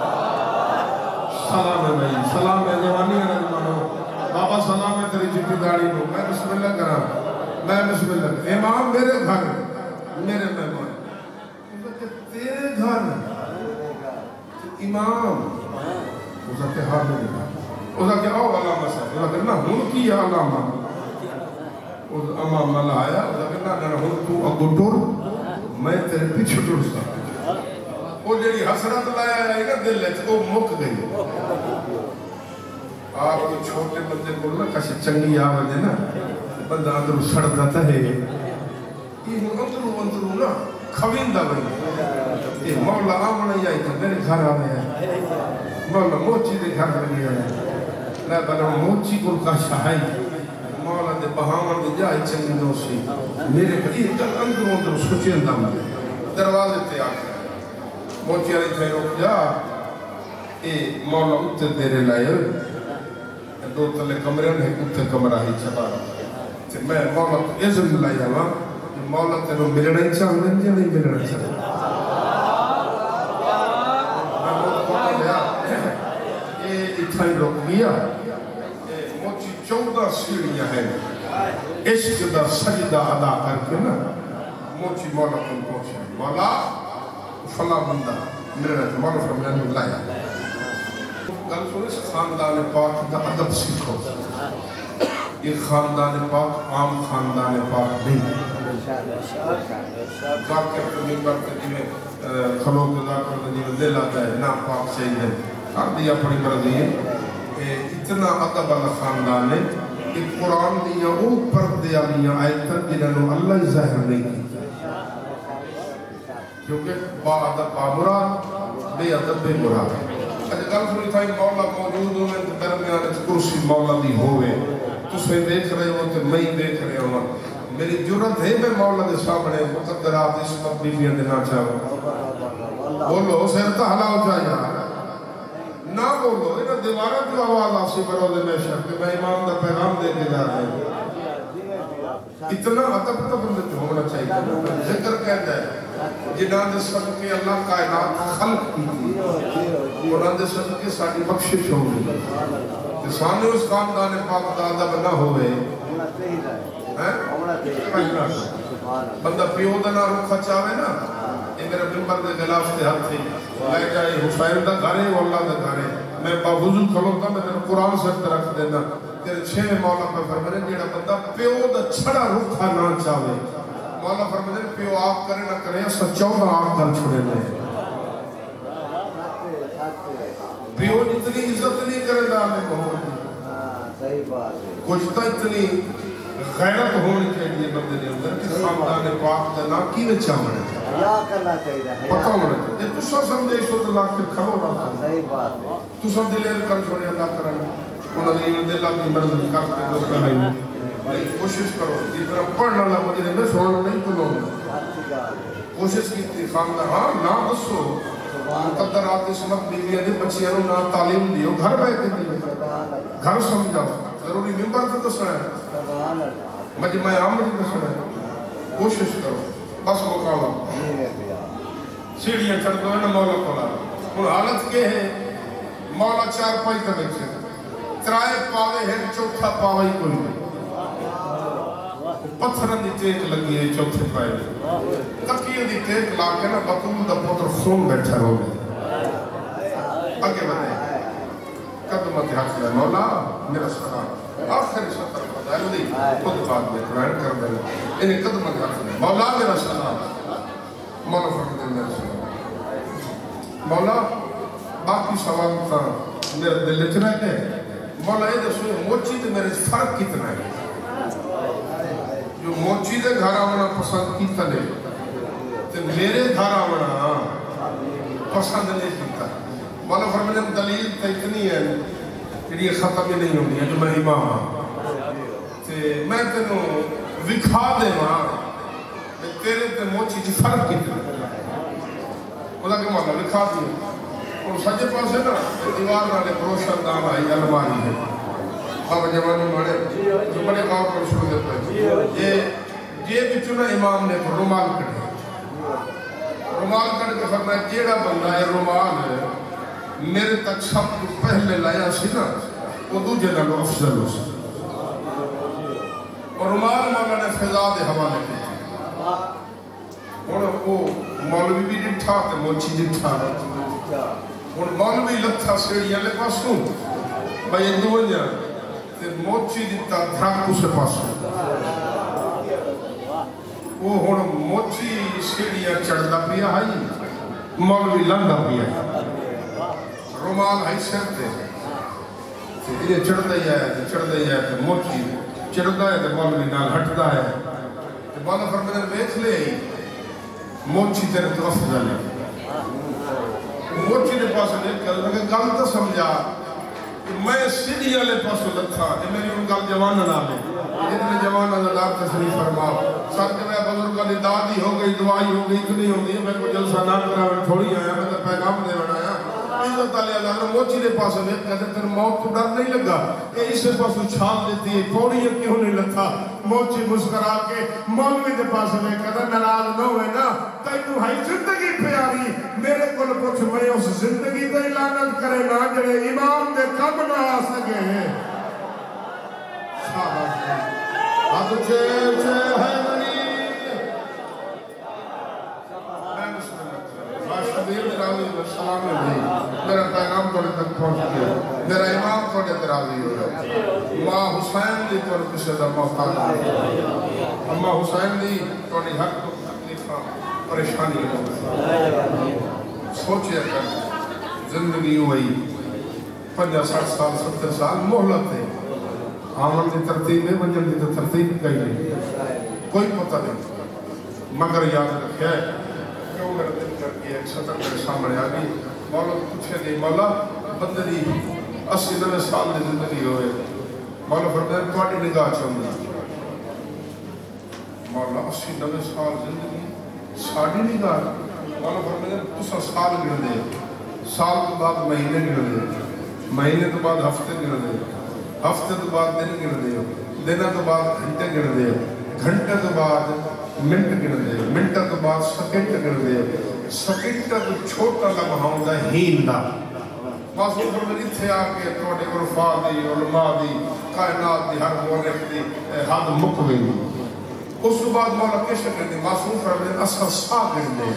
سلام ہے بھائی سلام ہے جوانی ہے بابا سلام ہے تیری چٹی داڑی کو میں بسم اللہ کرا میں بسم اللہ امام میرے گھر میرے مہمان تیرے گھر امام اس کے ہاتھ میں لگا اس کے آؤ علامہ صاحب اس کے نا ہن کی علامہ اس امام ملا آیا اس کے نا ہن تو اگو ٹور میں تیرے پیچھے ٹور سا وہ جڑی حسرت لایا ہے نا دل ہے وہ مک گئی آپ کو چھوٹے بندے کو نا کسی چنگی آواز ہے نا بندہ اندر سڑتا تھا ہے یہ اندرو اندرو نا خویندہ بھئی یہ مولا آمنا ہی آئی تھا میرے گھر آنے ہیں مولا موچی دے گھر لگی ہے لے بنا موچی کو کا شاہی مولا دے بہامن دے جائی چنگی دوسی میرے گھر یہ جب اندر اندر سوچے اندام دے دروازے تے آکے موچی آئی تھے روک جا اے مولا اتر دیرے لائے دو تلے کمرے ہیں اتر کمرہ ہی چھپا رہا میں مولا تو عزم لائے ہوا مولا تینوں ملنا ہی چاہوں گے یا نہیں ملنا چاہوں میں مولا کو لیا یہ اتھائی روک گیا موچی چودہ سیڑیاں ہیں عشق دا سجدہ ادا کر کے نا موچی مولا کو پہنچا مولا فلا بندہ ملنا چاہوں مولا فرمیان لایا گل سنس خاندان پاک دا ادب سیکھو یہ خاندان پاک عام خاندان پاک نہیں باپ کے اپنے ممبر کے جی میں خلوق اللہ کرنے جی میں دل آتا ہے نام پاک سید ہے کر دیا پڑی مرضی ہے اتنا عدب اللہ خاندان ہے کہ قرآن دیا او پردے آلیاں آیتاں جنہوں اللہ ظاہر نہیں کی کیونکہ با عدب با مراد بے عدب بے مراد اچھا گل سنی تھا مولا موجود ہوں میں درمیان کرسی مولا دی ہوئے تسے دیکھ رہے ہو کہ میں دیکھ رہے ہوں میری جرت ہے میں مولا دے سامنے مقدرات اس وقت بیویاں دینا چاہوں بولو سیرتا حلاو چاہیا نہ بولو انہا دیوارہ جو آواز آسی برو دے میں شک کہ میں امام دا پیغام دے کے جا رہے ہیں اتنا عدب تو بندے ہونا چاہیے ذکر کہتا ہے جنہاں دے صدقے اللہ کائنات خلق کی تھی انہاں دے صدقے ساڑی بخشش ہوگی سامنے اس خاندان پاک دا عدب نہ ہوئے بندہ پیو دنا رکھا چاہوے نا یہ میرے ممبر دے خلاف سے حد تھی لے جائے حسین دا گھرے و اللہ دا گھرے میں باوضو کھلوتا میں تیرے قرآن سے رکھ دینا تیرے چھے مولا پہ فرمانے جیڑا بندہ پیو دا چھڑا رکھا نہ چاہوے مولا فرمانے پیو آپ کرے نہ کرے سا چودہ آپ کر چھوڑے لے پیو اتنی عزت نہیں کرے دا ہمیں محمد کچھ تا اتنی غیرت ہونی چاہیے بندے نے اندر کہ خاندان پاک دا نام کی وچ آونے پتہ ہونا چاہیے تو سا سمجھے اس وقت اللہ کے کھڑو رہا تو سا دلیر کر چھوڑے اللہ کرنے انہوں نے یہ دل اپنی مرضی کر کے لوگ کرنے کوشش کرو جس طرح پڑھنا اللہ مجھے میں سونا نہیں تو لوگ کوشش کی تھی خاندان ہاں نام دسو مقدرات اس وقت بیویاں دے بچیاں نو نام تعلیم دیو گھر بیٹھے دیو گھر سمجھا ضروری ممبر تو دسنا ہے مجمع عام تو دسنا ہے کوشش کرو بس مقابلہ سیڑھیاں چڑھ دو نا مولا کولا ہوں حالت کے ہے مولا چار پائی کا بیچے ترائے پاوے ہیں چوتھا پاوے ہی کوئی نہیں پتھرن دی ٹیک لگی ہے چوتھے پائے تکیے دی ٹیک لاکے نا بطول دا پوتر خون بیٹھا رو گئے آگے بڑھے قدمت حق لے مولا میرا سلام آخری سطر خدا ہے دی خود بات میں قرآن کر دے انہیں قدمت حق لے مولا میرا سلام مولا فرق دے میرا سلام مولا باقی سوال تھا میرے دل اتنا ہے مولا یہ دسوئے موچی تو میرے فرق کتنا ہے جو موچی دے گھر آونا پسند کیتا لے تو میرے گھر آونا پسند نہیں کیتا مولا فرمانے دلیل تا اتنی ہے کہ یہ ختم ہی نہیں ہونی ہے جو میں امام ہاں میں تینوں وکھا دے ماں تیرے تے موچی جی فرق کیتا خدا کہ مولا وکھا دیا اور سجے پاس ہے نا دیوار والے روشن دان آئی الماری ہے بابا جوانی مارے جو بڑے غور پر شروع دیتا ہے یہ یہ بھی چنا امام نے رومال کڑے رومال کڑ کے فرمایا جیڑا بندہ ہے رومال ہے میرے تک سب کو پہلے لایا سی نا وہ دو جنہ لو افضل ہو سی اور رومال مولا نے فضا دے حوالے کی اور وہ مولوی بھی ڈٹھا تے موچی ڈٹھا اور مولوی لتھا سیڑیاں لے پاسوں بھائی دوجہ تے موچی دیتا دھاکو سے پاسوں وہ ہون موچی سیڑیاں چڑھتا پیا ہے مولوی لندہ پیا ہے رومال ہے سرتے یہ چڑھتا ہی آیا چڑھتا ہی آیا موچی چڑھتا ہے تے مولوی نال ہٹتا ہے تے مولا فرمانے بیچ لے موچی تیرے تو افضل ہے موچی نے پاس نہیں کر لگے گل تو سمجھا کہ میں سیڑھی والے پاس لتھا کہ میری ان گل جوان نہ لے اتنے جوان اللہ تشریف فرما سب کے میں بزرگوں کی دادی ہو گئی دعائی ہو گئی اتنی ہو گئی میں کو جلسہ نہ کرا میں تھوڑی آیا میں تو پیغام دے بنایا عزت علی اللہ نے موچی نے پاس میں کہتے پھر موت تو ڈر نہیں لگا کہ اس سے پاس چھاپ دیتی ہے پوڑی کیوں نہیں لتھا موچی مسکرا کے مولوی دے پاس میں کہتا ناراض نہ ہوئے نا تینوں ہے زندگی پیاری میرے کو پوچھ میں اس زندگی تے لعنت کرے نا جڑے امام دے کم نہ آ سکے ہیں اب چھے چھے ہے منی شبیر راوی السلام علیکم میرا پیغام توڑے تک پہنچ گیا میرا امام توڑے تراوی ہو رہا ماں حسین دی توڑے کسے دا محتاج ہو اماں حسین دی توڑے حق تو تکلیفہ پریشانی ہو سوچے کر زندگی ہوئی پنجا ساٹھ سال ستر سال محلت ہے آمن دی ترتیب ہے منجل دی ترتیب کئی نہیں کوئی پتہ نہیں مگر یاد رکھے کیوں میرا دل کر کے ایک سطر میرے سامنے آگئی مولا پوچھے نہیں مولا بندری اسی نوے سال دی زندگی ہوئے مولا فرمائے توڑی نگاہ چاہوں مولا اسی نوے سال زندگی ساڑھی نگاہ مولا فرمائے تسا سال گن دے سال تو بعد مہینے گن دے مہینے تو بعد ہفتے گن دے ہفتے تو بعد دن گن دے دنہ تو بعد گھنٹے گن دے گھنٹے تو بعد منٹ گن دے منٹا تو بعد سکنٹ گن دے سکنٹا تو چھوٹا لمحہ ہوندہ ہین دا معصوم فرمانی تھے آکے توڑے عرفا دی علماء دی کائنات دی ہر مورخ دی حد مکوی دی اس کے بعد مولا کیسے گن دے معصوم فرمانی اصلا سا گن دے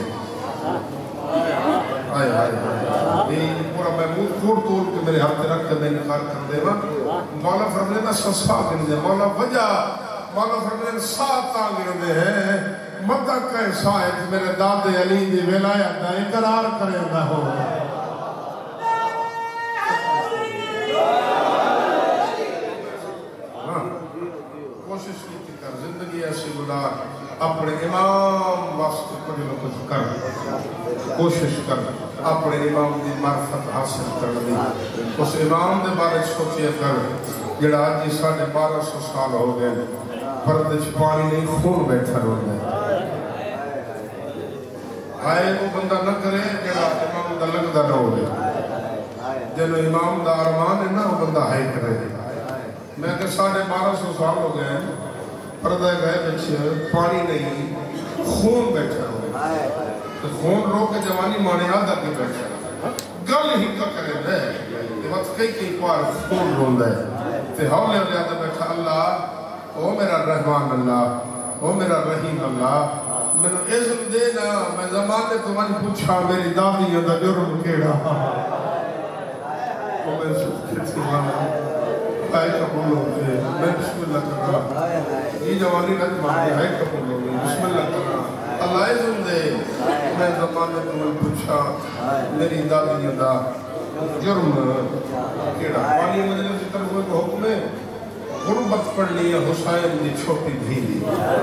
آئے آئے آئے یہ پورا محمود کھوڑ طول کے میرے ہاتھ رکھ کے میں انکار کر دے مولا فرمانی اصلا سا گن دے مولا وجہ مولا فرمائے سات آنگے دے ہیں مدہ کہے سائد میرے داد علی دی ولایت دا اقرار کرے نہ ہو کوشش کی کر زندگی ایسی گزار اپنے امام واسطے کچھ نہ کچھ کر کوشش کر اپنے امام دی معرفت حاصل کر دی اس امام دے بارے سوچے کر جڑا آج یہ ساڑھے بارہ سو سال ہو گئے پردے چھپانی نہیں خون بیٹھا رو گئے آئے وہ بندہ نہ کرے جڑا امام دا لگدہ نہ ہو گئے جنو امام دا ارمان ہے نا وہ بندہ ہے کرے میں کہ ساڑھے بارہ سو سال ہو گئے پردہ گئے بچے پانی نہیں خون بیٹھا ہوئے تو خون رو کے جوانی مانے آدھا کے بیٹھا گل ہی کا کرے رہے کہ وقت کئی کئی پار خون رون دے تے حولے ہو جاتا بیٹھا اللہ او میرا رحمان اللہ او میرا رحیم اللہ میں نے عزم دینا میں زمانے تو من پوچھا میری دادی دا جرم کیڑا وہ میں سکتے سبحانہ آئے قبول ہوتے میں بسم اللہ کر رہا یہ جوانی رجمہ آئے قبول ہوگی بسم اللہ کر رہا اللہ عزم دے میں زمانے تو من پوچھا میری دادی دا جرم کیڑا پانی مجلس سے طرف ہوئے کو حکم ہے غربت پڑھ لیا حسین دی چھوٹی دھیلی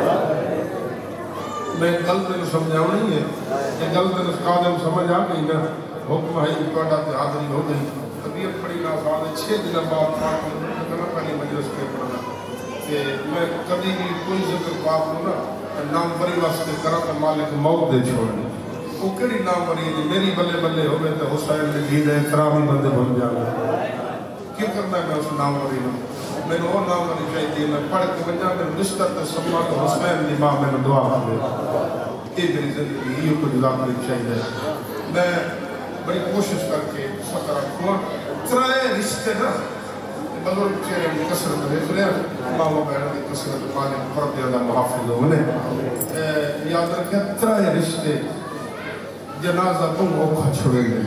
میں غلط نے سمجھاؤں نہیں ہے یہ غلط نے قادم سمجھ آ گئی نا حکم ہے پڑھا تے حاضری ہو گئی طبیعت پڑی نا سال چھ دن بعد پاک پہلی مجلس کے پڑھنا کہ میں کبھی بھی کوئی ذکر پاک ہوں نا نام بری واسطے کرا تو مالک موت دے چھوڑنے وہ کڑی نام بری ہے میری بلے بلے ہو گئے تو حسین نے جید احترامی بندے بن جانا کیوں کرنا ہے میں اس نام بری ہوں میں نے اور نام بری چاہیے میں پڑھ کے بنجا میں نسبت سما تو حسین دی ماں میں نے دعا کر دے یہ میری زندگی یہ کچھ ذاکری چاہیے میں بڑی کوشش کر کے سترہ کھوا ترائے رشتے نا بزرگ چہرے میں کسرت دیکھ لیا ماما بہنوں کی کسرت پانے فرد زیادہ محافظ ہونے یاد رکھیں ترائے رشتے جنازہ تم اوکھا چھوڑیں گے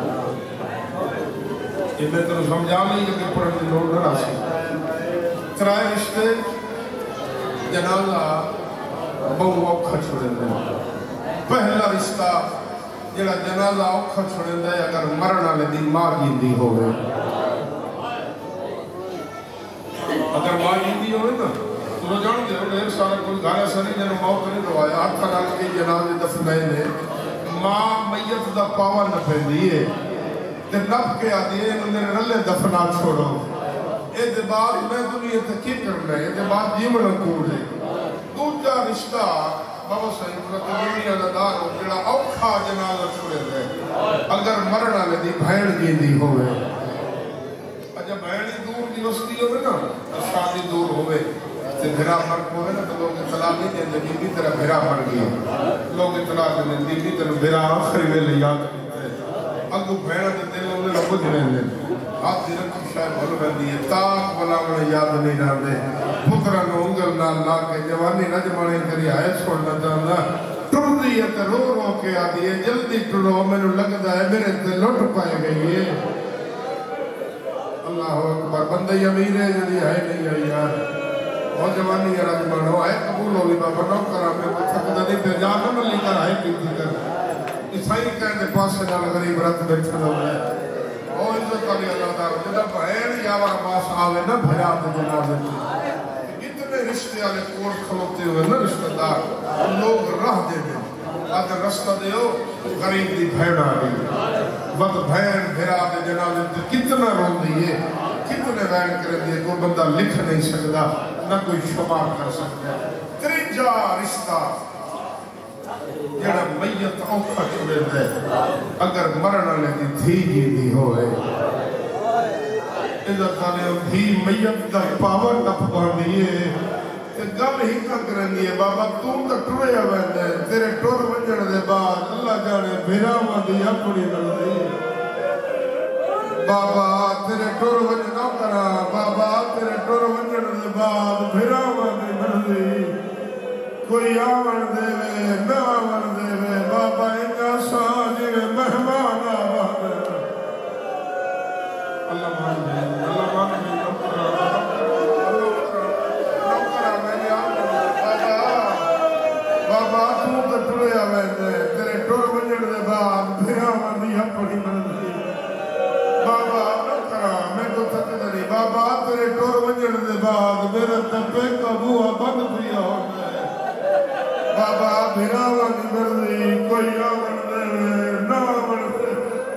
یہ میں تنہوں سمجھا نہیں کہ پڑھنے لوگ نہ راسی ترائے رشتے جنازہ بہو اوکھا چھوڑیں گے پہلا رشتہ جڑا جنازہ اوکھا چھوڑیں گے اگر مرنا لے دی ماں جیندی ہوئے اگر ماں جیندی ہوئے نا تو جان دے ہو ایک سارا کوئی گھارا سری جنہوں موت نہیں روایا آٹھا نال کے جنازے دفنائے نے ماں میت دا پاوا نہ پہندی ہے کہ نب کے آدھی ہے انہوں نے رلے دفنا چھوڑو اے دے بعد میں دنیا تکی کرنا ہے اے دے بعد جیمن کوڑ ہے دوجہ رشتہ بابا صاحب رکھ دنیا دار ہو جڑا اوکھا جنازہ چھوڑے دے اگر مرنا لے دی بھائن گیندی ہوئے اجا بھائنی دور دی وستی ہوئے نا شادی دور ہوئے تے بھرا مرک ہوئے نا تو لوگ اطلاع نہیں دیں جب بھی طرح بھرا مر گیا لوگ اطلاع دیں دی بھی طرح بھرا آخری میں لے یاد اگو بھیڑا دے دل انہیں لوگ کچھ نہیں دیں آپ دیرن کی شاید بھول رہی ہے تاک بلا انہیں یاد نہیں رہا دے پترہ نو انگل نال لا کے جوانی نجمانے کری آئے چھوڑنا چاہنا ٹر دی ہے تے رو رو کے آدھی ہے جلدی ٹرو میں نے لگتا ہے میرے تے لوٹ پائے گئی ہے اللہ اکبر بندہ امیر ہے جدی ہے نہیں ہے یار اور جوانی ہے نجمانو آئے قبول ہوگی بابا نو کرا میں تھک دنی پہ جانا ملی کر آئے کی تھی کر عیسائی کہنے پاس سے جانا غریب رت بیٹھے لوگ ہے اور عزت علی اللہ تعالیٰ جدہ بہن یا وہاں پاس آوے نا بھیا دے جنازے کی اتنے رشتے آلے کوڑ کھلوتے ہوئے نا رشتہ دار لوگ راہ دے دیں اگر رشتہ دے ہو غریب دی بھیڑ آ گئی وقت بھین بھیرا دے جنازے تو کتنا رون دیئے کتنے بین کر دیئے کوئی بندہ لکھ نہیں سکتا نہ کوئی شمار کر سکتا تریجا رشتہ جڑا میت اوکھا چھوڑے دے اگر مرنا لے دی دھی جی دی ہوئے عزت آنے دھی میت دا پاور نپ باندھئے کہ گل ہی کا کرنگی ہے بابا تم تا ٹرے آوے تیرے ٹور ونجن دے بعد اللہ جانے بھیرا ماندی اپنی نردی بابا تیرے ٹور ونجن نہ کرا بابا تیرے ٹور ونجن دے بعد بھیرا ماندی نردی کوئی آون دے وے نہ آون دے وے بابا انگا ساجے مہمان آباد اللہ مان دے اللہ مان دے نوکرہ میں نے آن بابا تو تٹرے آوے دے تیرے ٹور ونجن دے بعد بھیرا مندی اپنی مندی بابا نوکرہ میں تو تک دنی بابا تیرے ٹور ونجن دے بعد میرے تپے کا بوہ بند پیا ہوتا ہے بابا بھیرا وانی بردی کوئی آمن دے نہ آمن دے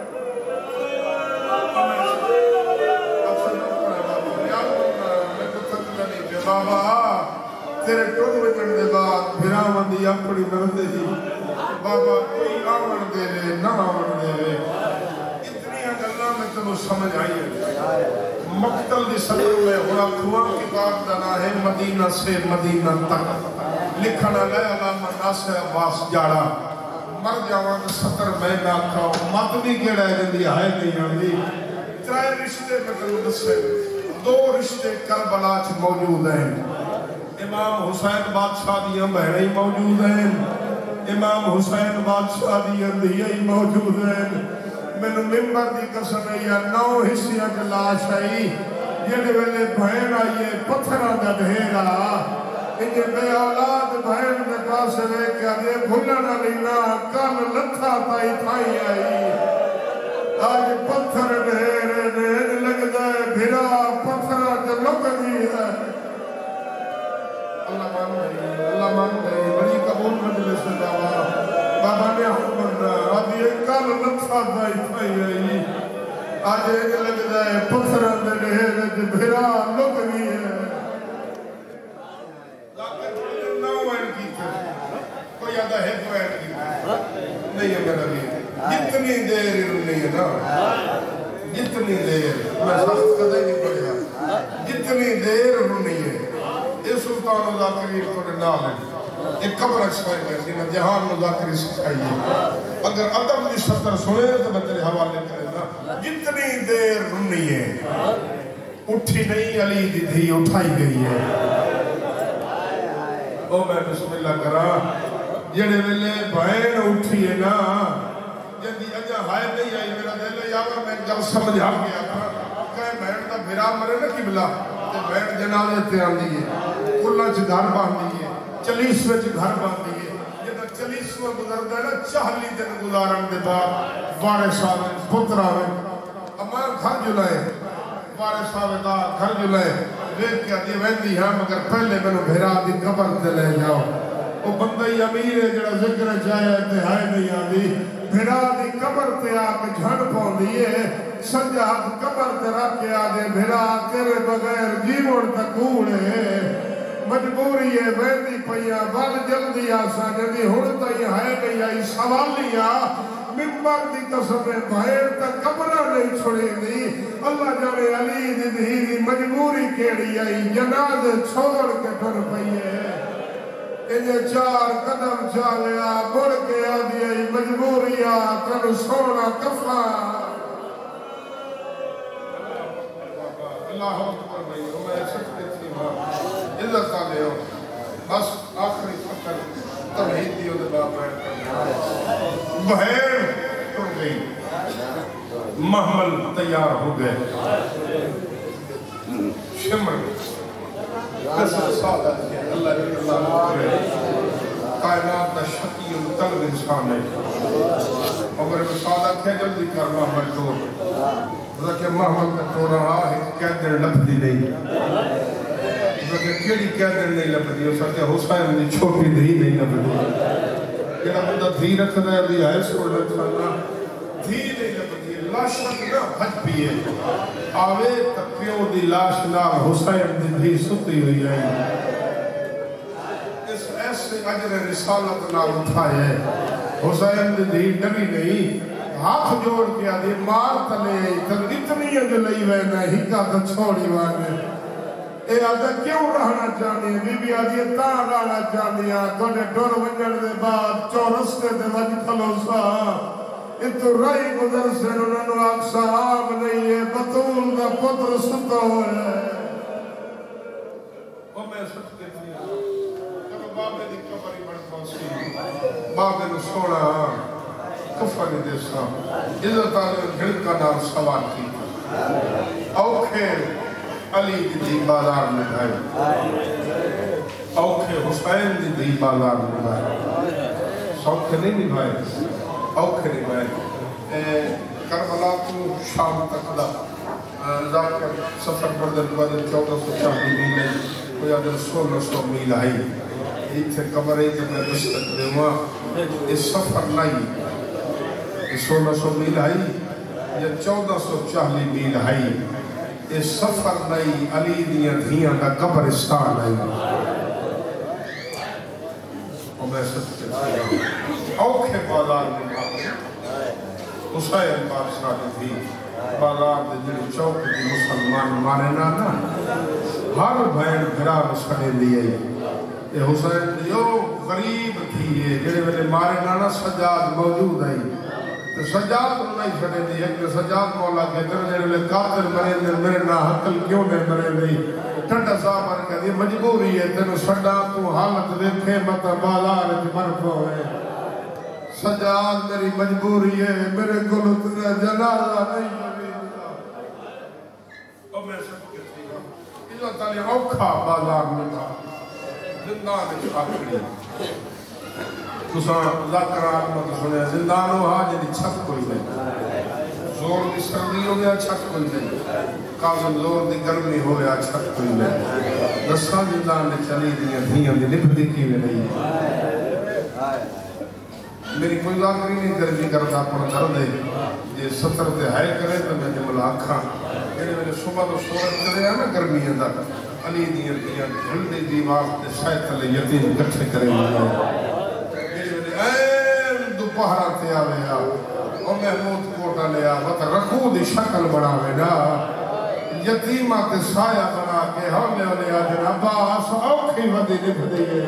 بابا تیرے ٹوڑ وجن دے بعد بھیرا وانی اپنی بردی بابا کوئی آمن دے نہ آمن دے اتنی اگلہ میں تو تنو سمجھ آئی ہے مقتل دی صدر میں ہوا کھوا کتاب دنا ہے مدینہ سے مدینہ تک لکھنا لے علامہ ناصر عباس جاڑا مر جاوان ستر میں نہ کھاؤ مت بھی کیڑا ہے جندی آئے نہیں آندی ترائے رشتے مطلب سے دو رشتے کربلا چ موجود ہیں امام حسین بادشاہ دی بہنیں موجود ہیں امام حسین بادشاہ دی اندھیاں موجود ہیں میں ممبر دی قسم ہے یا نو حصیاں کے لاش آئی جنہیں ویلے بہن آئیے پتھرہ دا ڈھیرا انجھے بے اولاد بہن میں پاس رہے کہ آدھے بھولنا لینا کل لتھا تائی تھائی آئی آج پتھر ڈھیرے ڈھیر لگ دائے بھرا پتھرہ جو لگ دی ہے اللہ مان گئی اللہ مان گئی بڑی قبول مجلس دعویٰ بابا نے حکمت آدھی کل لتھا تائی تھائی آئی آج ایک لگ دائے پتھرہ ڈھیر جو بھرا لگ دی ہے کوئی آدھا ہے تو ایڈ کی نہیں ہے میرا بھی جتنی دیر نہیں ہے نا جتنی دیر میں سخت قدر نہیں پڑھا جتنی دیر نہیں ہے یہ سلطان مذاکری کو نال ہے ایک قبر اکسائی کہتی ہے جہان مذاکری سکھائیے اگر عدم کی سطر سنے تو میں تیرے حوالے کرے نا جتنی دیر نہیں ہے اٹھی نہیں علی دی دھی اٹھائی گئی ہے او میں بسم اللہ کرا جڑے ویلے بہن اٹھی ہے نا جدی اجا ہائے نہیں آئی میرا دل ہے یاور میں جب سمجھا گیا تھا کہ بہن دا بھرا مرے نا قبلہ تے بہن جنازے تے آندی ہے کلا چ گھر باندھی ہے چالیس وچ گھر باندھی ہے جدا چالیس و گزردا ہے نا چالی دن گزارن دے بعد وارث صاحب پتر آوے اما گھر جلائے وارث صاحب دا گھر جلائے دیکھ کے آدھی ویندی ہاں مگر پہلے میں نے بھیرا دی قبر تے لے جاؤ وہ بندہ ہی امیر ہے جڑا ذکر چاہے انتہائی نہیں آدھی بھیرا دی قبر تے آکے جھڑ پاؤں دیئے سنجا ہاتھ قبر تے رکھ کے آدھے بھیرا تیرے بغیر جیوڑ تکوڑے مجبوری ہے ویندی پہیا بل جلدی آسا جدی ہڑتا ہی ہے نہیں آئی سوالیا ممبر دی قسم بھائر تک قبرہ نہیں چھوڑی دی اللہ جانے علی دی دی مجبوری کیڑی آئی جناز چھوڑ کے ٹر پئیے انہیں چار قدم چالیا بڑھ کے آدھی آئی مجبوریا کن سونا کفا اللہ اکبر بھائی میں سکتے تھی ماں عزت آلے ہو بس آخری فکر توحید دیو دے باپ بیٹھ بہن ٹر گئی محمل تیار ہو گئے شمر قصر سادت ہے اللہ جل اللہ کرے کائنات دا شکی طلب انسان ہے اگر سادت ہے جلدی کر محمل ٹور کہ محمد کا ٹور رہا ہے قیدر لفظی نہیں کہ کیڑی قیدر نہیں لفظی اس کہ حسین دی چھوٹی دھی نہیں لفظی کہ بندہ دھی رکھتا ہے دی ہے سوڑ رکھنا دھی نہیں لفظی لاش نہ بھج بھی ہے آوے تکیوں دی لاش نہ حسین دی دھی ستی ہوئی ہے اس ایسے عجر رسالت نہ اٹھائے حسین دی دھی ڈبی نہیں ہاتھ جوڑ کے آدھی مار تلے تل اتنی اج لئی وینا ہی کا تو چھوڑی وانے اے آدھا کیوں رہنا چاہنی ہے بی بی آدھی تاں رہنا چاہنی ہے توڑے ڈور ونجر دے بعد چورستے دے وج کھلوسا اتو رائی گزر سے انہوں نے آپ صاحب نہیں ہے بطول دا پتر ستا ہوئے وہ میں سکتے تھی جب بابے دی کبری بڑھ پہنچی بابے نے سوڑا کفر دیسا عزت آنے گھڑ کا نام سوار کی اوکھے علی دی دی بازار میں بھائی اوکھے حسین دی دی بازار میں بھائی سوکھے نہیں بھی بھائی اوکھے نہیں بھائی کربلا کو شام تک دا ذاکر سفر بردن بردن چودہ سو چاہی میل ہے کوئی آدھر سولہ سو میل آئی ایک تھے قبر ایک میں دستک دے ہوا اس سفر نہیں سولہ سو میل آئی یا چودہ سو چالی میل آئی اس سفر نہیں علی دیا دھیاں کا قبرستان آئی اور میں سچتے تھے اوکھے بازار میں حسین بادشاہ نے تھی بازار دے جڑی چوک دی مسلمان مارے نا نا ہر بہن بھرا مسکنے لیے اے حسین دیو غریب تھی ہے جڑے ویلے مارے نا نا سجاد موجود ہے تو سجاد نہیں چھڑے دی ہے کہ سجاد مولا کے در جڑے ویلے قاتل مرے دے میرے نا حقل کیوں نے مرے نہیں ٹھنڈا صاحب مر کے دی مجبوری ہے تینو سڈا تو حالت دیکھے مت بازار وچ مر پوے سجاد میری مجبوری ہے میرے کول تیرا جنازہ نہیں اور میں سب کے تھی اللہ تعالی اوکھا بازار میں تھا زندان میں آکڑی تساں ذکر آدمت سنے زندان ہو ہاں جنی چھت کوئی نہیں زور دی سردی ہو گیا چھت کوئی نہیں کاظم زور دی گرمی ہو گیا چھت کوئی نہیں دساں زندان میں چلی دیا دھیاں دی لپ دی کی میں نہیں میری کوئی لاکری نہیں درجی کرتا اپنا کر دے یہ ستر دے ہائے کرے تو میں جملہ آکھاں میرے میرے صبح تو سورت کرے ہیں نا گرمی اندر علی دیاں دیاں جھلدی دیوار تے شاید تلے یتیم کٹھے کرے ہیں میرے میرے این دوپہرہ تے آوے آ اور محمود کوٹا لے آ وقت رکھو دی شکل بڑھاوے نا یتیمہ تے سایہ بنا کے ہم لے لے آ جناب باس اوکھی ودی نکھ دیئے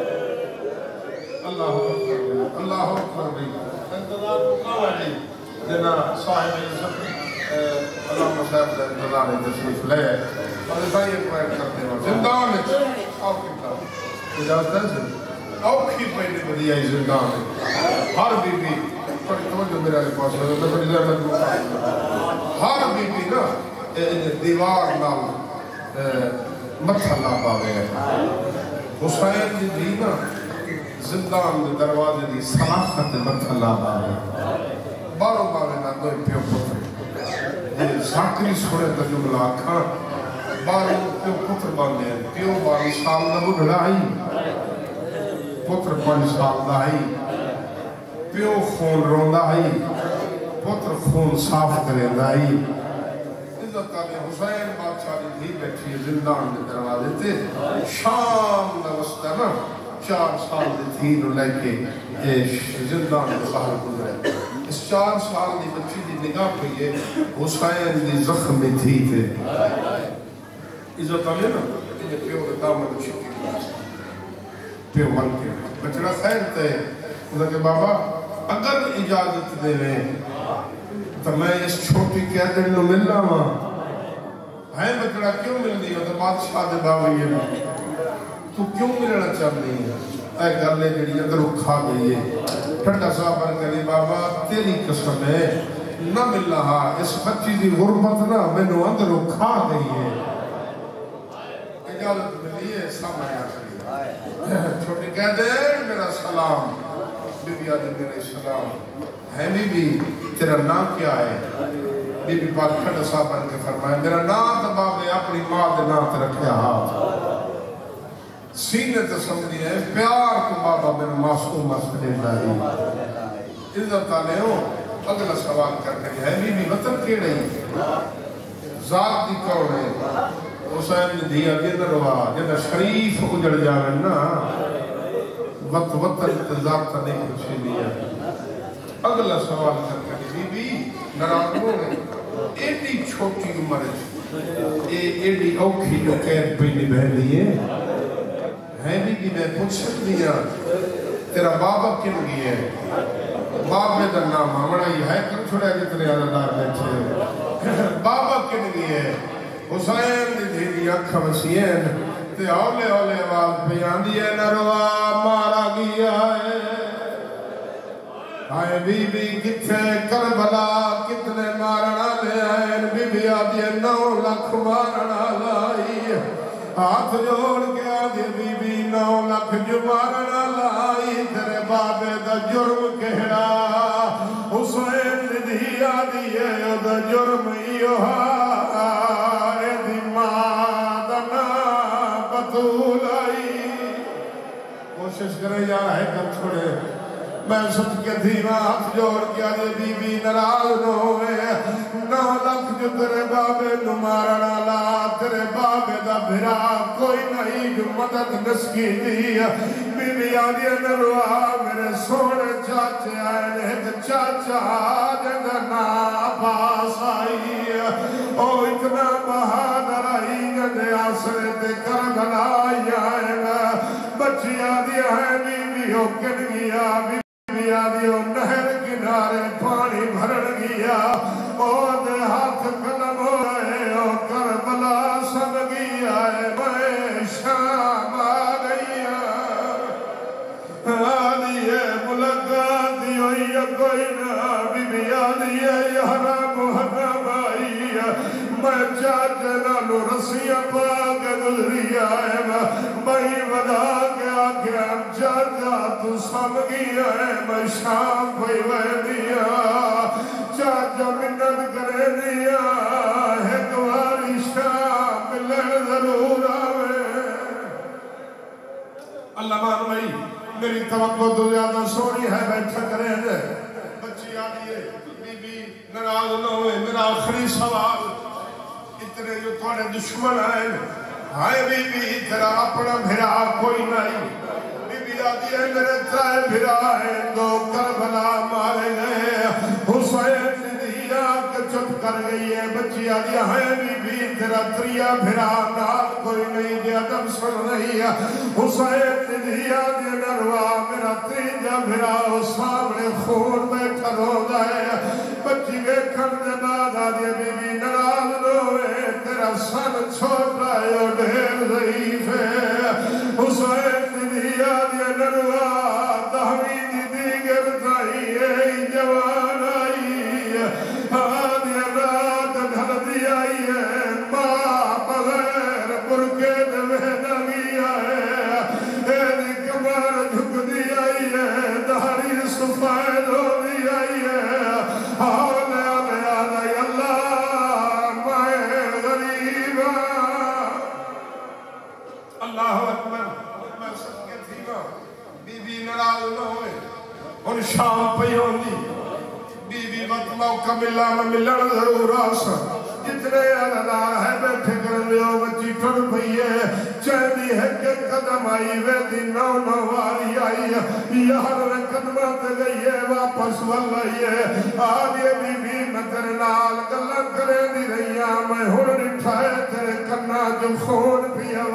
اللہ اکبر اللہ اکبر بھی انتظار مقاوہ جی جنا صاحب عزت علامہ صاحب کا انتظار تشریف لے اور اتائی ایک پائٹ کرتے ہیں زندان میں اوکھی کا اجازت ہے سے اوکھی پہنے بدی آئی زندان میں ہر بی بی پر توجہ میرے پاس ہے میں بڑی زیادہ دوں ہر بی بی نا دیوار نال متھا لا پاوے حسین دی دی نا زندان دے دروازے دی صلاحت متھا لا پاوے بارو پاوے نا دوئی پیو پتر یہ ساکری سوڑے تا جملہ آکھاں بارو پیو پتر باندے ہیں پیو بارو سال دا بڑھائی پتر پانچ سال دا ہی پیو خون روندہ ہی پتر خون صاف کرے دا ہی عزت آنے حسین بادشاہ دی دھی بیٹھی زندان دے دروازے تے شام دا وسطہ نا چار سال دی تھی نو لے کے زندان دے باہر گزرے اس چار سال دی بچی دی نگاہ پہ یہ حسین دی زخم میں تھی تھے عزت آنے نا یہ پیو دے دامن چھکی پیو من کے بچڑا خیر تے انہوں کہ بابا اگر اجازت دے لیں تو میں اس چھوٹی قیدر نو ملنا ہوا ہے بچڑا کیوں مل دی ہو تو بادشاہ دے باوی ہے تو کیوں ملنا چاہ نہیں ہے اے گلے جڑی اندر اکھا گئی ہے ٹھنڈا صاحب پر کہلی بابا تیری قسم ہے نہ مل رہا اس بچی دی غربت نہ میں نو اندر اکھا گئی ہے اجازت ملی ہے سامنے آخری چھوٹی کہہ دے میرا سلام بی بی آدھے میرے سلام ہے بی بی تیرا نام کیا ہے بی بی پاک کھڑا صاحب بن کے فرمائے میرا نام دباب ہے اپنی ماں دے نام تے رکھیا ہاتھ سینے تے سمجھی ہے پیار کو بابا میرا معصوم مسئلے داری عزت آنے ہو اگلا سوال کرنے ہے بی بی وطن کے رہی ذات دی کون ہے حسین نے دیا کہ نروا جنہ شریف اجڑ جاوے نا وقت وطن ذات نہیں کچھ لیا اگلا سوال کرنے بی بی نرانوں نے ایڈی چھوٹی عمر ہے ایڈی اوکھی جو قید پہ نبہ لیے ہے بی بی میں پوچھ سکتی ہوں تیرا بابا کن گئی ہے باب میں در نام ہمارا یہ ہے کن چھوڑے جتنے عددار بیٹھے بابا کن گئی ہے حسین دی دھیری اکھا وسیعین تے اولے اولے آواز پیان دیئے نروا مارا گیا ہے آئے بی بی کتھے کربلا کتنے مارنا لے آئے بی بی آدھے نو لکھ مارنا لائی ہاتھ جوڑ کے آدھے بی بی نو لکھ جو مارنا لائی تیرے بابے دا جرم کہڑا حسین دی آدھی ہے دا جرم ایو ہائے دی مادنا بطول آئی کوشش کرے یا ہے کر چھوڑے میں سچ کے دھینا ہاتھ جوڑ کے آجے بی بی نراز نہ ہوئے نو لکھ جو تیرے بابے نمارنا لا تیرے بابے دا بھرا کوئی نہیں جو مدد نسکی دی بی بی آجے نروا میرے سوڑے چاچے آئے لے چاچا جنگا نا باس آئی او اتنا بہادر آئی جنگے آسرے تے کرگل آئی آئے گا بچی آدھی ہے بی بی ہو کن گیا بی بی آدھی ہو نہر کنارے پانی بھرن گیا او دے ہاتھ قلم ہوئے او کربلا سب گیا ہے میں شام آگئی آدھی ہے ملکات ہوئی کوئی نہ بی بی آدھی ہے یہاں محرم آئی میں چاچے نالو رسیاں پاک گزری آئے میں ودا کے آگے چاچا تو سمگی آئے میں شام پہی وے دیا چاچا منت کرے دیا ایک واری شام ملن ضرور آوے اللہ مان بھائی میری توقع تو زیادہ سونی ہے بیٹھا کرے جائے بچی آدھیے بی بی نراز نہ ہوئے میرا آخری سوال اتنے جو تھوڑے دشمن آئے ہائے بی بی تیرا اپنا بھرا کوئی نہیں بی بی آدھی ہے میرے ترائے بھرا ہے دو کربلا مارے گئے حسین دیا کہ چپ کر گئی ہے بچی آدھی ہے بی بی تیرا تریا بھرا نال کوئی نہیں دیا دم سن رہی ہے حسین دیا دیا نروا میرا تریجا بھرا سامنے خون بیٹھا رو جائے بچی کے کھڑنے بعد آدھی بی بی نراز روئے تیرا سن چھوٹا ہے اور ڈھیر ضعیف ہے حسین دیا دیا نروا دہمی دی دیگر تائی ہے جوان آئی آدھی رات ڈھل دی آئی ہے ماں بغیر برکے دمیں نگی آئے ایدی کمار جھک دی آئی ہے دہری سفید ہو دی آئی ہے حول آلے آلے اللہ میں غریبا اللہ اکبر میں سب کے تھیگا بی بی نراز نہ ہوئے ان شام پہ ہوندی بی بی وقت موقع ملا میں ملن ضرور آسا جتنے آدھار ہے بیٹھے کر لیو بچی ٹھڑ پئیے چہنی ہے کہ قدم آئی ویدی نو نو آئی آئی یہاں میں قدمت گئی ہے واپس واللہی ہے آدھے بی بی میں تیرے نال گلہ کرے دی رہی میں ہن نٹھائے تیرے کرنا جو خون پیا